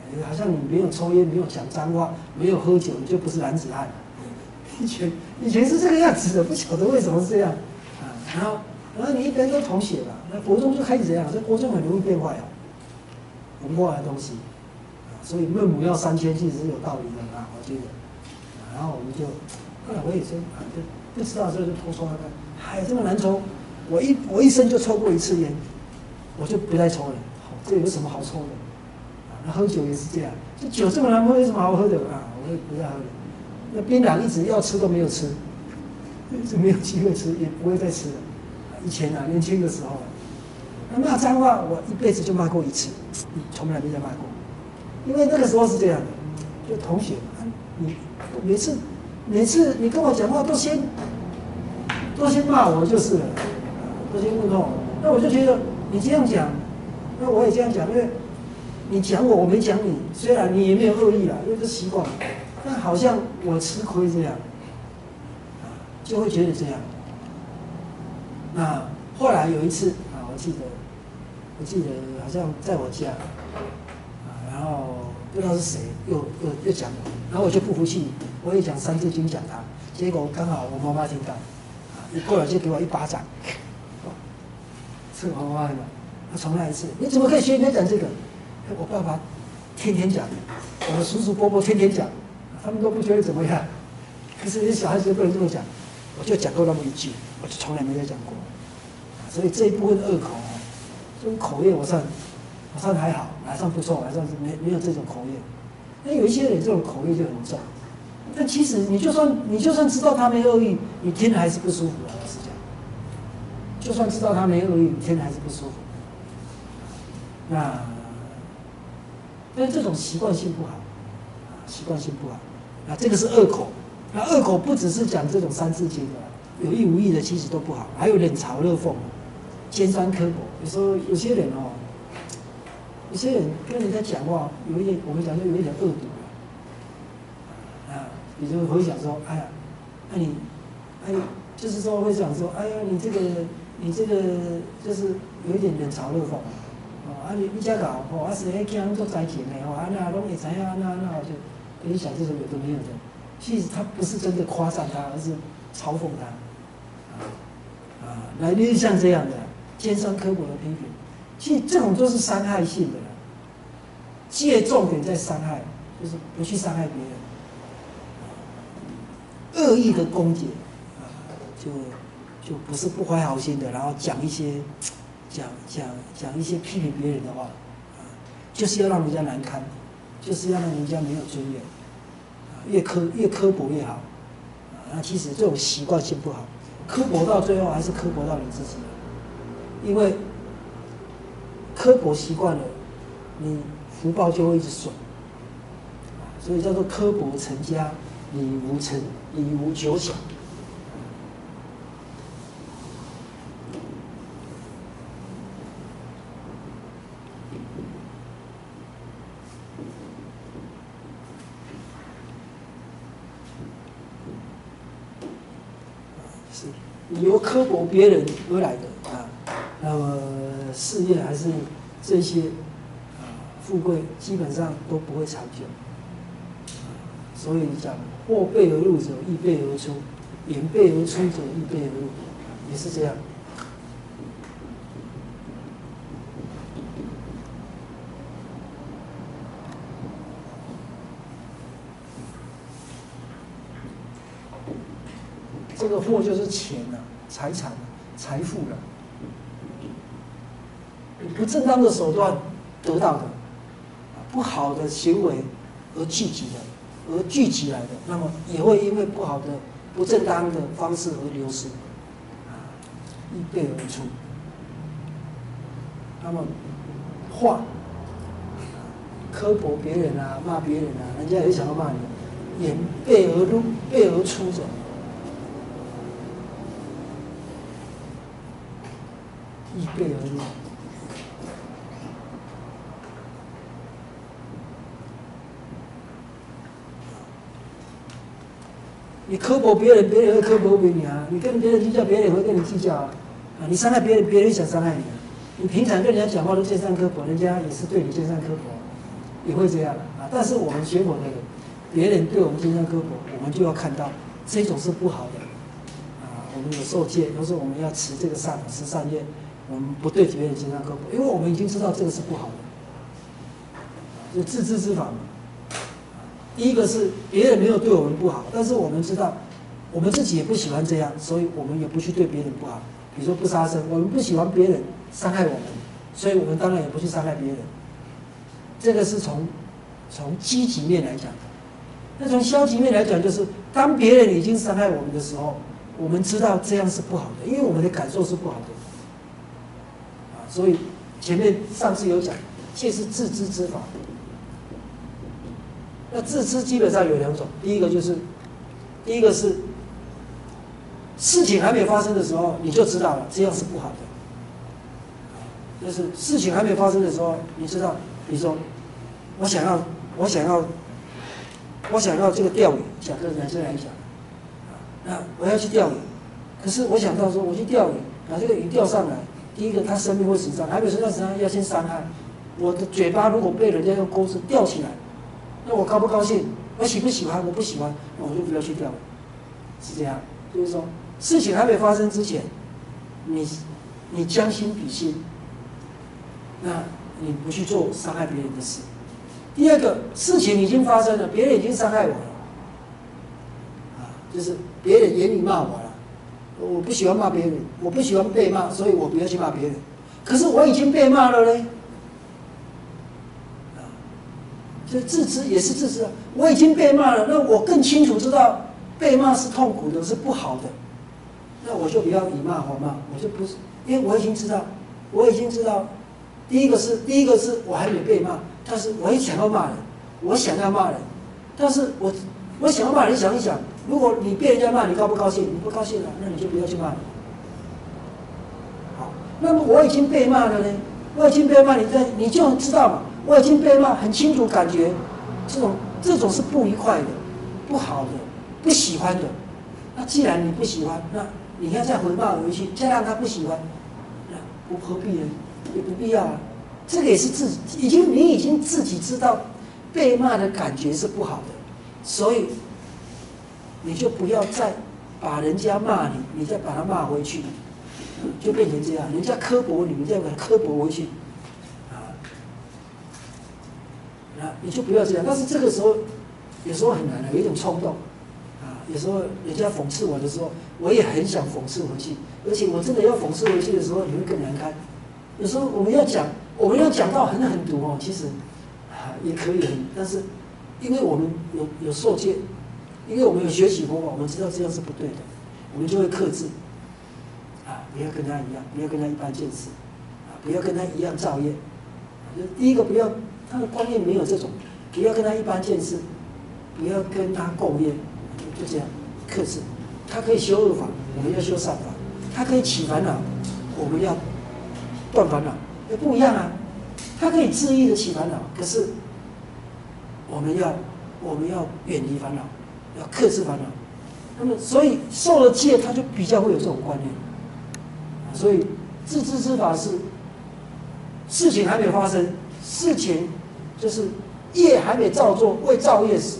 好像你没有抽烟，没有讲脏话，没有喝酒，你就不是男子汉。以前以前是这个样子的，不晓得为什么是这样啊。然后然后你一般都同学吧，那国中就开始这样，这国中很容易变坏哦，文化的东西啊，所以孟母要三迁其实是有道理的啊，我觉得。啊、然后我们就后来我也是啊，就不知道这就偷抽看看，哎，这么难抽，我一我一生就抽过一次烟，我就不再抽了。好，这有什么好抽的？那喝酒也是这样，这酒这么难喝，有什么好喝的啊？我也不再喝了。那槟榔一直要吃都没有吃，一直没有机会吃，也不会再吃了。以前啊，年轻的时候啊，那骂脏话，我一辈子就骂过一次，从来没再骂过。因为那个时候是这样的，就同学嘛，你每次每次你跟我讲话都先都先骂我就是了，都先问候我，那我就觉得你这样讲，那我也这样讲，因为。你讲我，我没讲你，虽然你也没有恶意啦，因为是习惯，但好像我吃亏这样，啊，就会觉得这样。那后来有一次啊，我记得，我记得好像在我家，啊，然后不知道是谁又又又讲我，然后我就不服气，我也讲《三字经》讲他，结果刚好我妈妈听到，啊，一过来就给我一巴掌，是我妈妈的，她重来一次，你怎么可以学人家讲这个？我爸爸天天讲，我的叔叔伯伯天天讲，他们都不觉得怎么样。可是那些小孩子不能这么讲，我就讲过那么一句，我就从来没再讲过。所以这一部分恶口哦，这种口业我算我算还好，还算不错，还算是没没有这种口业。那有一些人这种口业就很重，但其实你就算你就算知道他没恶意，你听了还是不舒服的，老实讲。就算知道他没恶意，你听了还是不舒服。那。但是这种习惯性不好，啊，习惯性不好，啊，这个是恶口，那恶口不只是讲这种三字经的，有意无意的其实都不好，还有冷嘲热讽，尖酸刻薄。有时候有些人哦，有些人跟人家讲话，有一点我们讲就有一点恶毒啊，比如会想说，哎呀，那、啊、你，哎，就是说会想说，哎呀，你这个你这个就是有一点冷嘲热讽。啊，你你遮搞，吼，啊是迄囝拢做灾情的，吼，啊那拢会知影，啊那那就跟你讲这种有的没有的，其实他不是真的夸赞他，而是嘲讽他，啊啊，来类似像这样的尖酸刻薄的批评，其实这种都是伤害性的，借重点在伤害，就是不去伤害别人，恶意的攻击，啊，就就不是不怀好心的，然后讲一些。讲讲讲一些批评别人的话，啊，就是要让人家难堪，就是要让人家没有尊严，啊，越刻越刻薄越好，啊，那其实这种习惯性不好，刻薄到最后还是刻薄到你自己，因为刻薄习惯了，你福报就会一直损，啊，所以叫做刻薄成家，礼无成礼无久享。由刻薄别人而来的啊，那么事业还是这些啊富贵，基本上都不会长久。所以讲或背而入者亦背而出，言背而出者亦背而入，也是这样。这个祸就是钱啊，财产、财富了，不正当的手段得到的，不好的行为而聚集的，而聚集来的，那么也会因为不好的、不正当的方式而流失，啊，一背而出。那么话，刻薄别人啊，骂别人啊，人家也想要骂你，言背而入、背而出者。易背而入，你刻薄别人，别人会刻薄你啊；你跟别人计较，别人也会跟你计较啊。啊，你伤害别人，别人想伤害你啊。你平常跟人家讲话都尖酸刻薄，人家也是对你尖酸刻薄。 也会这样啊。但是我们学佛的人，别人对我们尖酸刻薄，我们就要看到这种是不好的啊。我们有受戒，有时候我们要持这个善持善业，我们不对别人尖酸刻薄，因为我们已经知道这个是不好的，就自知之法嘛。第一个是别人没有对我们不好，但是我们知道我们自己也不喜欢这样，所以我们也不去对别人不好。比如说不杀生，我们不喜欢别人伤害我们，所以我们当然也不去伤害别人。这个是从从积极面来讲的。那从消极面来讲，就是当别人已经伤害我们的时候，我们知道这样是不好的，因为我们的感受是不好的。啊，所以前面上次有讲，戒是自知之法。那自知基本上有两种，第一个就是，第一个是事情还没发生的时候，你就知道了，这样是不好的。就是事情还没发生的时候，你知道，比如说，我想要，我想要，我想要这个钓鱼，讲个男生来讲，那我要去钓鱼，可是我想到说，我去钓鱼，把这个鱼钓上来，第一个他生命会损伤，还没有损伤伤要先伤害。我的嘴巴如果被人家用钩子吊起来，那我高不高兴？我喜不喜欢？我不喜欢，那我就不要去钓了。是这样，就是说，事情还没发生之前，你你将心比心，那你不去做伤害别人的事。第二个，事情已经发生了，别人已经伤害我了，啊，就是别人言语骂我了，我不喜欢骂别人，我不喜欢被骂，所以我不要去骂别人。可是我已经被骂了嘞。所以自知也是自知啊，我已经被骂了，那我更清楚知道被骂是痛苦的，是不好的，那我就不要以骂还骂，我就不是，因为我已经知道，我已经知道，第一个是第一个是我还没被骂，但是我也想要骂人，我想要骂人，但是我我想要骂人，想一想，如果你被人家骂，你高不高兴？你不高兴了，那你就不要去骂人。好，那么我已经被骂了呢，我已经被骂，你在你就知道嘛。我已经被骂，很清楚感觉，这种这种是不愉快的、不好的、不喜欢的。那既然你不喜欢，那你要再回骂回去，再让他不喜欢，那不何必呢？也不必要啊。这个也是自己已经你已经自己知道被骂的感觉是不好的，所以你就不要再把人家骂你，你再把他骂回去，就变成这样。人家刻薄你，你再把他刻薄回去。啊，你就不要这样。但是这个时候，有时候很难的，有一种冲动，啊，有时候人家讽刺我的时候，我也很想讽刺回去，而且我真的要讽刺回去的时候，你会更难堪。有时候我们要讲，我们要讲到很狠毒哦，其实啊也可以很，但是因为我们有有受戒，因为我们有学习佛法，我们知道这样是不对的，我们就会克制，啊，不要跟他一样，不要跟他一般见识，啊，不要跟他一样造业。就第一个不要。他的观念没有这种，不要跟他一般见识，不要跟他共业，就这样克制。他可以修恶法，我们要修善法；他可以起烦恼，我们要断烦恼，也不一样啊。他可以恣意的起烦恼，可是我们要我们要远离烦恼，要克制烦恼。那么，所以受了戒，他就比较会有这种观念。所以自知之法是事情还没有发生。事情就是业还没造作，未造业时，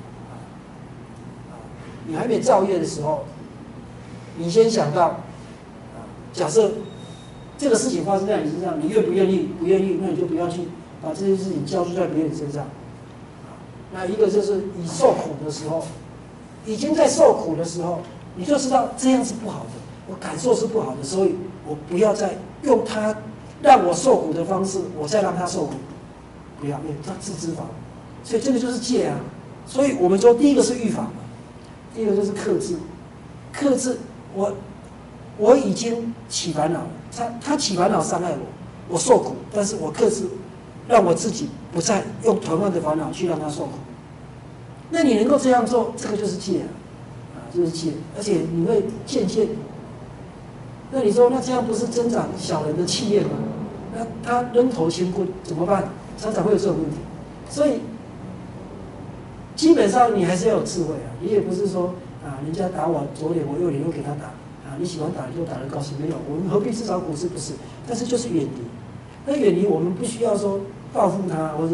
你还没造业的时候，你先想到，假设这个事情发生在你身上，你愿不愿意？不愿意，那你就不要去把这件事情交出在别人身上。那一个就是你受苦的时候，已经在受苦的时候，你就知道这样是不好的，我感受是不好的，所以我不要再用它。让我受苦的方式，我再让他受苦，不要，因为他自知法，所以这个就是戒啊。所以我们说，第一个是预防嘛，第二个就是克制。克制我，我已经起烦恼了，他他起烦恼伤害我，我受苦，但是我克制，让我自己不再用同样的烦恼去让他受苦。那你能够这样做，这个就是戒啊，啊，就是戒，而且你会渐渐。那你说，那这样不是增长小人的气焰吗？那他扔头轻棍怎么办？常常会有这种问题。所以基本上你还是要有智慧啊，你也不是说啊，人家打我左脸，我右脸又给他打啊，你喜欢打你就打得高兴，没有，我们何必自找苦吃？不是，但是就是远离。那远离我们不需要说报复他，或是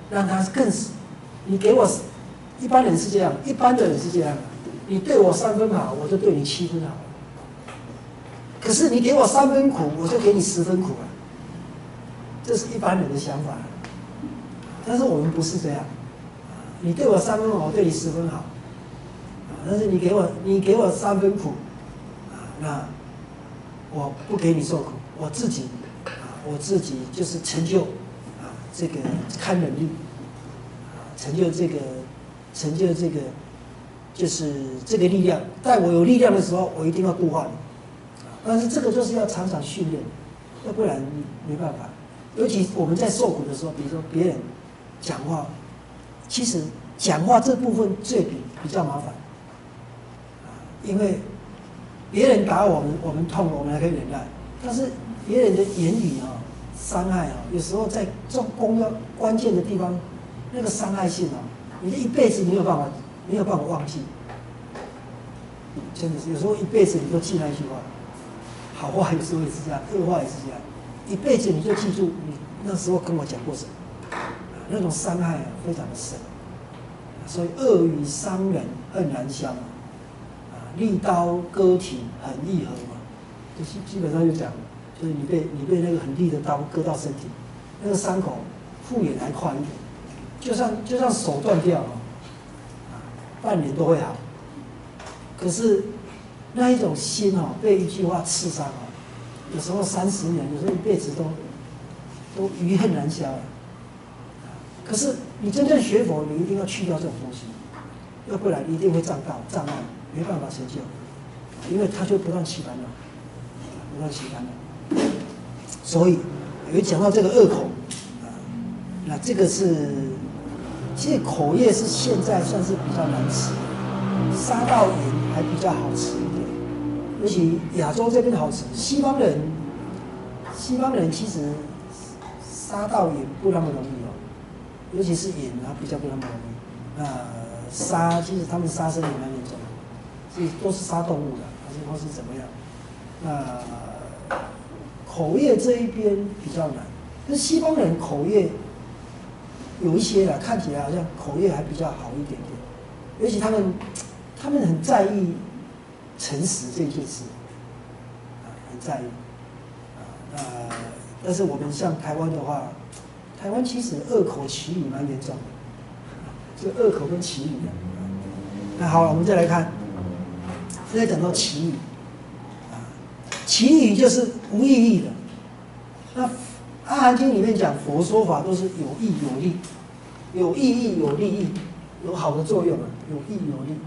让他更死。你给我，一般人是这样，一般的人是这样的，你对我三分好，我就对你七分好。可是你给我三分苦，我就给你十分苦了。这是一般人的想法，但是我们不是这样。你对我三分好，我对你十分好。但是你给我，你给我三分苦，那我不给你受苦，我自己，我自己就是成就啊这个看能力，成就这个，成就这个，就是这个力量。在我有力量的时候，我一定要度化你。但是这个就是要常常训练，要不然没办法。尤其我们在受苦的时候，比如说别人讲话，其实讲话这部分最比比较麻烦，因为别人打我们，我们痛，我们还可以忍耐，但是别人的言语啊，伤害啊，有时候在重公要关键的地方，那个伤害性啊，你一辈子没有办法没有办法忘记，真的是有时候一辈子你都记那一句话。好话有时候也是这样，恶话也是这样，一辈子你就记住你那时候跟我讲过什么，那种伤害啊非常的深，所以恶语伤人恨难消啊，利刀割体很易合嘛，就是基本上就讲，就是你被你被那个很利的刀割到身体，那个伤口复原还快一点，就算就算手断掉啊，半年都会好，可是。那一种心哦，被一句话刺伤哦，有时候三十年，有时候一辈子都都余恨难消。可是你真正学佛，你一定要去掉这种东西，要不然一定会障道障碍，没办法成就，因为他就不断起烦恼，不断起烦恼。所以有讲到这个恶口啊，那这个是，其实口业是现在算是比较难吃，杀到盐还比较好吃。尤其亚洲这边好吃，西方人，西方人其实杀到盐不那么容易哦，尤其是盐啊比较不那么容易。那杀其实他们杀生也蛮严重的，所以都是杀动物的，还是或是怎么样？那口业这一边比较难，但是西方人口业有一些啦，看起来好像口业还比较好一点点，尤其他们他们很在意。诚实这件事，啊，很在意，啊，那但是我们像台湾的话，台湾其实恶口绮语蛮严重的，就恶口跟绮语的。那好了，我们再来看，现在讲到绮语，啊，绮语就是无意义的。那《阿含经》里面讲佛说法都是有益有利，有意义有利益，有好的作用啊，有益有利。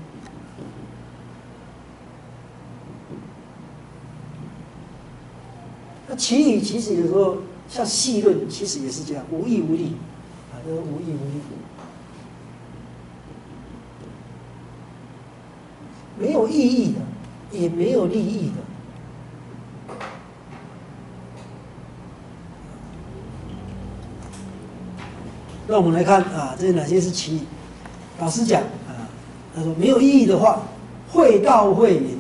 那绮语其实有时候像戏论，其实也是这样，无益无利，啊，都无益无利，没有意义的，也没有利益的。那我们来看啊，这哪些是绮语？老师讲啊，他说没有意义的话，会道会言，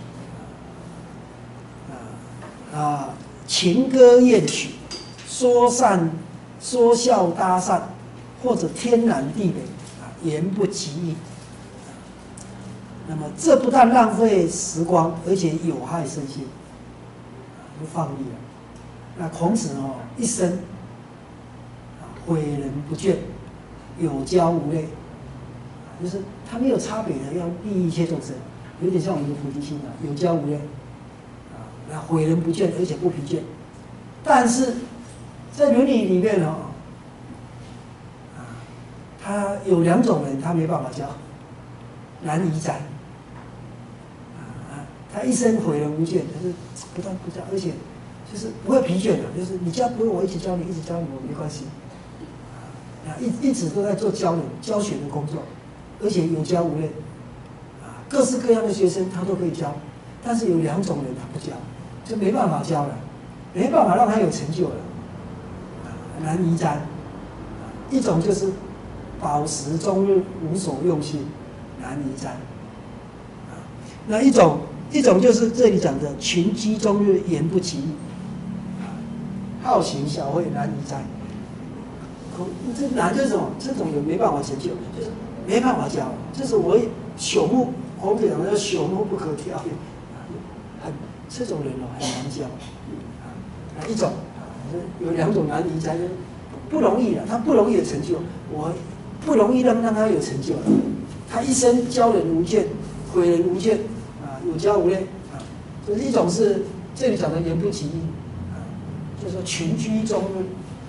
啊啊。情歌艳曲，说善说笑搭讪，或者天南地北啊，言不及义。那么这不但浪费时光，而且有害身心，不放逸了。那孔子哦，一生啊，诲人不倦，有教无类，就是他没有差别的，要利益一切众生，有点像我们的菩提心啊，有教无类。那诲人不倦，而且不疲倦。但是在伦理里面哦，啊，他有两种人，他没办法教，难以宰。啊，他一生诲人无倦，就是不断不教，而且就是不会疲倦的，就是你教不会，我一直教你，一直教你，我没关系。啊，一一直都在做教人、教学的工作，而且有教无类。啊，各式各样的学生他都可以教，但是有两种人他不教。就没办法教了，没办法让他有成就了，难移瞻。一种就是饱食终日无所用心，难移瞻。那一种一种就是这里讲的群居终日言不及义，好行小慧难移瞻。 孔这难就是什么？这种人没办法成就，就是没办法教，就是我朽木，孔子讲的朽木不可雕也，很这种人哦很难教。啊，一种啊有两种难移才不容易的，他不容易有成就，我不容易让让他有成就。他一生教人无间，诲人无间，啊，有教无类啊。就是一种是这里讲的言不及义，啊，就是说群居中论。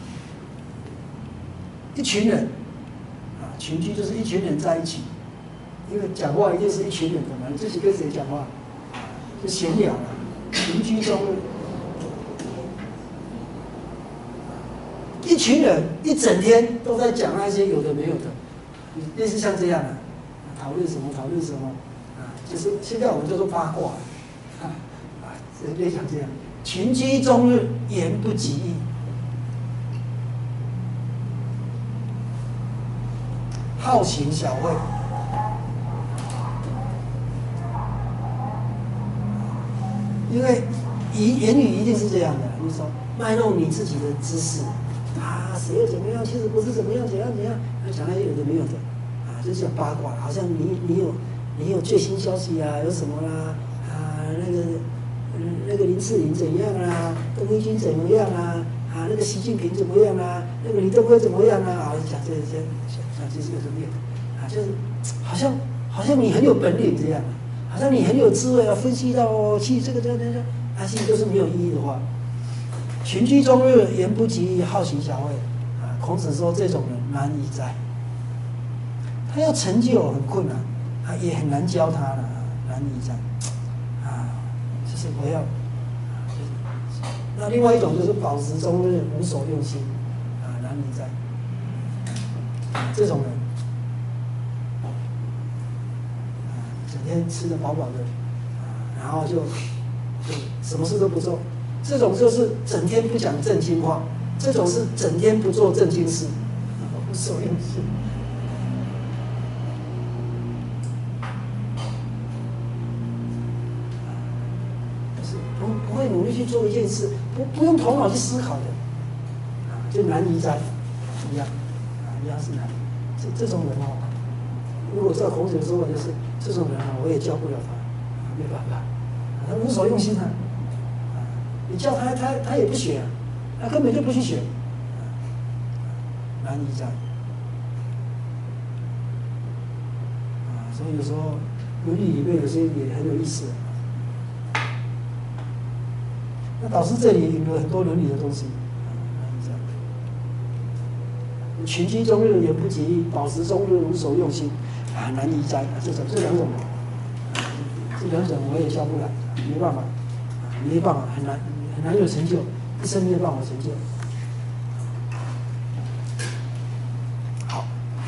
一群人，啊，群居就是一群人在一起，因为讲话一定是一群人的嘛，你自己跟谁讲话，就闲聊了。群居中，一群人一整天都在讲那些有的没有的，类似像这样啊，讨论什么讨论什么，啊，就是现在我们叫做八卦，啊啊，类似像这样，群居终日，言不及义。好行小惠，因为言言语一定是这样的，你说卖弄你自己的知识啊，谁又怎么样？其实不是怎么样，怎样怎样，讲那些有的没有的啊，就是八卦，好像你你有你有最新消息啊，有什么啦啊，那个嗯那个林志玲怎样啊，邓丽君怎么样啊？啊，那个习近平怎么样啊？那个李登辉怎么样啊？啊，讲这些，讲这些有什么用？啊，就是好像好像你很有本领这样，好像你很有智慧啊，分析到哦，其实这个这个这个，啊，其实都是没有意义的话。群居终日，言不及义，好行小惠。啊，孔子说这种人难以哉。他要成就很困难，啊，也很难教他了，难以哉。啊，就是我要。那另外一种就是饱食终日，无所用心，啊，难以哉。啊，这种人，啊，整天吃得饱饱的，啊，然后就就什么事都不做，这种就是整天不讲正经话，这种是整天不做正经事，啊，无所用心。不会努力去做一件事，不不用头脑去思考的，啊，就难移哉，一样，啊，一样是难。这这种人哦，如果照孔子的说法，就是这种人啊，我也教不了他，没办法，他无所用心啊，啊，你教他，他他也不学啊，他根本就不去学，啊，难移哉。啊，所以有时候《论语》里面有些也很有意思。那导师这里引了很多伦理的东西，群居终日，言不及义，饱食终日，无所用心，啊，难移哉。这种这两种，啊，这两种我也教不来，没办法，啊，没办法，很难很难有成就，一生没有办法成就。好，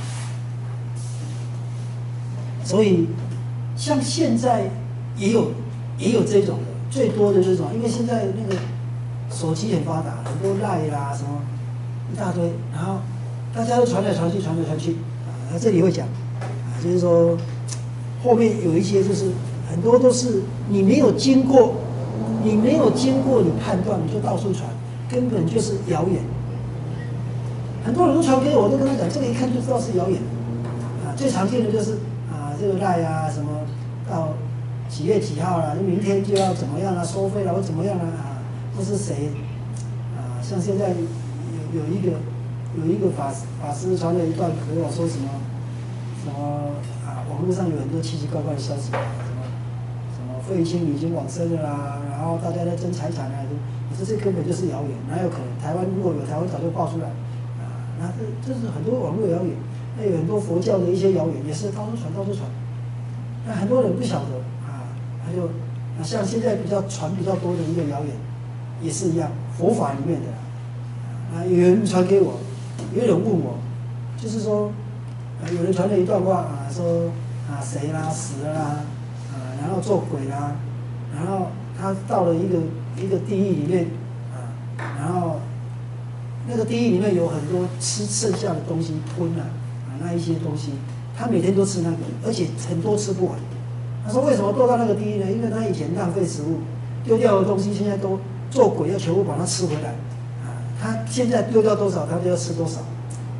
所以像现在也有也有这种的。最多的这种，因为现在那个手机很发达，很多赖啦什么一大堆，然后大家都传来传去，传来传去啊。他这里会讲啊，就是说后面有一些就是很多都是你没有经过，你没有经过你判断，你就到处传，根本就是谣言。很多人都传给我，我都跟他讲，这个一看就知道是谣言啊。最常见的就是啊，这个赖啊什么到。几月几号了？明天就要怎么样了？收费了或怎么样了啊？或是谁啊？像现在有有一个有一个法法师传了一段给我，说什么什么啊？网络上有很多奇奇怪怪的消息，什么什么费玉清已经往生了啦，然后大家在争财产啊，我说这根本就是谣言，哪有可能？台湾如果有，台湾早就爆出来啊！那这这是很多网络谣言，那有很多佛教的一些谣言也是到处传到处传，那很多人不晓得。还有，像现在比较传比较多的一个谣言，也是一样，佛法里面的，啊，有人传给我，有人问我，就是说，啊，有人传了一段话啊，说啊谁啦死了啦，啊，然后做鬼啦，然后他到了一个一个地狱里面，啊，然后那个地狱里面有很多吃剩下的东西吞了，啊，那一些东西，他每天都吃那个，而且很多吃不完。他说：“为什么堕到那个地狱呢？因为他以前浪费食物，丢掉的东西，现在都做鬼要全部把它吃回来，啊，他现在丢掉多少，他就要吃多少，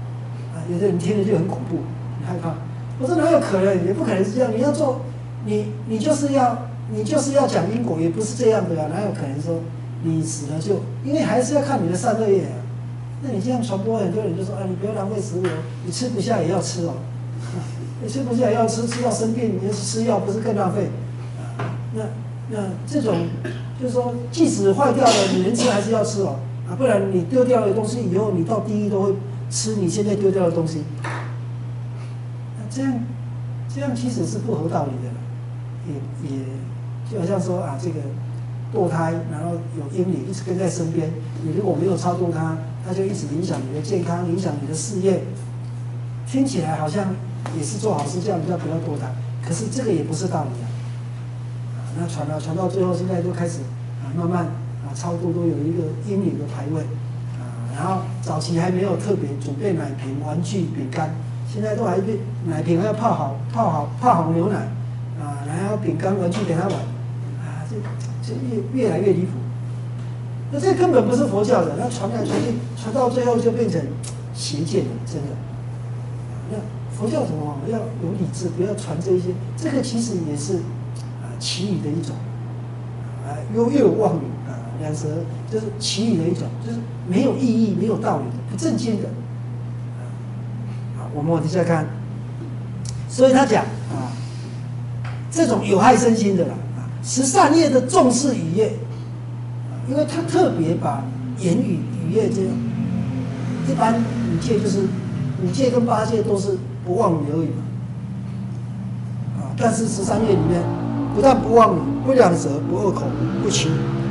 有的人听了就很恐怖，很害怕。我说哪有可能？也不可能是这样。你要做，你你就是要你就是要讲因果，也不是这样的啊，哪有可能说你死了就？因为还是要看你的善恶业啊。那你这样传播，很多人就说啊，你不要浪费食物，你吃不下也要吃哦。你吃不下也要吃，吃到生病，你吃药不是更浪费？啊，那那这种就是说，即使坏掉了，你能吃还是要吃哦。啊，不然你丢掉的东西以后，你到地狱都会吃你现在丢掉的东西。那这样这样其实是不合道理的，也也就好像说啊，这个堕胎，然后有婴灵一直跟在身边，你如果没有超度它，它就一直影响你的健康，影响你的事业。听起来好像也是做好事，叫人家不要堕胎，可是这个也不是道理啊。啊，那传到传到最后，现在都开始啊，慢慢啊，超度都有一个阴灵的牌位啊，然后早期还没有特别准备奶瓶、玩具、饼干，现在都还被奶瓶还要泡好、泡好、泡好牛奶啊，然后饼干、玩具给他玩啊，这这越越来越离谱。那这根本不是佛教的，那传来传去，传到最后就变成邪见了，真的。那佛教怎么要有理智，不要传这一些？这个其实也是啊祈语的一种，啊又又有妄语啊，两舌就是祈语的一种，就是没有意义、没有道理的、不正经的。啊，我们往底下看，所以他讲啊，这种有害身心的啦，啊，十善业的重视语业，因为他特别把言语语业这样，一般五戒就是。五戒跟八戒都是不妄语而已嘛，啊！但是十三业里面，不但不妄语，不两舌，不恶口，不欺。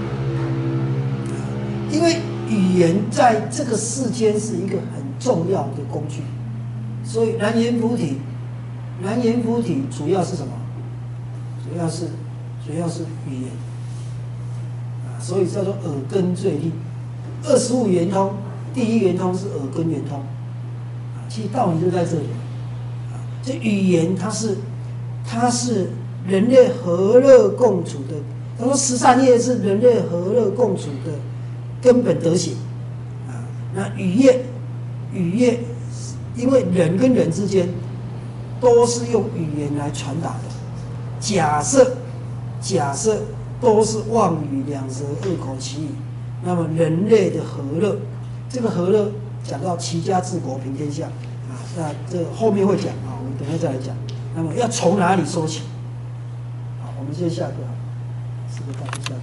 因为语言在这个世间是一个很重要的工具，所以南阎浮提，南阎浮提主要是什么？主要是主要是语言，啊，所以叫做耳根最利。二十五圆通，第一圆通是耳根圆通。其实道理就在这里，啊，这语言它是，它是人类和乐共处的。他说十善业是人类和乐共处的根本德行，啊，那语业，语业，因为人跟人之间都是用语言来传达的。假设，假设都是妄语、两舌、恶口、绮语，那么人类的和乐，这个和乐。讲到齐家治国平天下啊，那这后面会讲啊，我们等一下再来讲。那么要从哪里说起？好，我们先下课，是不是到下？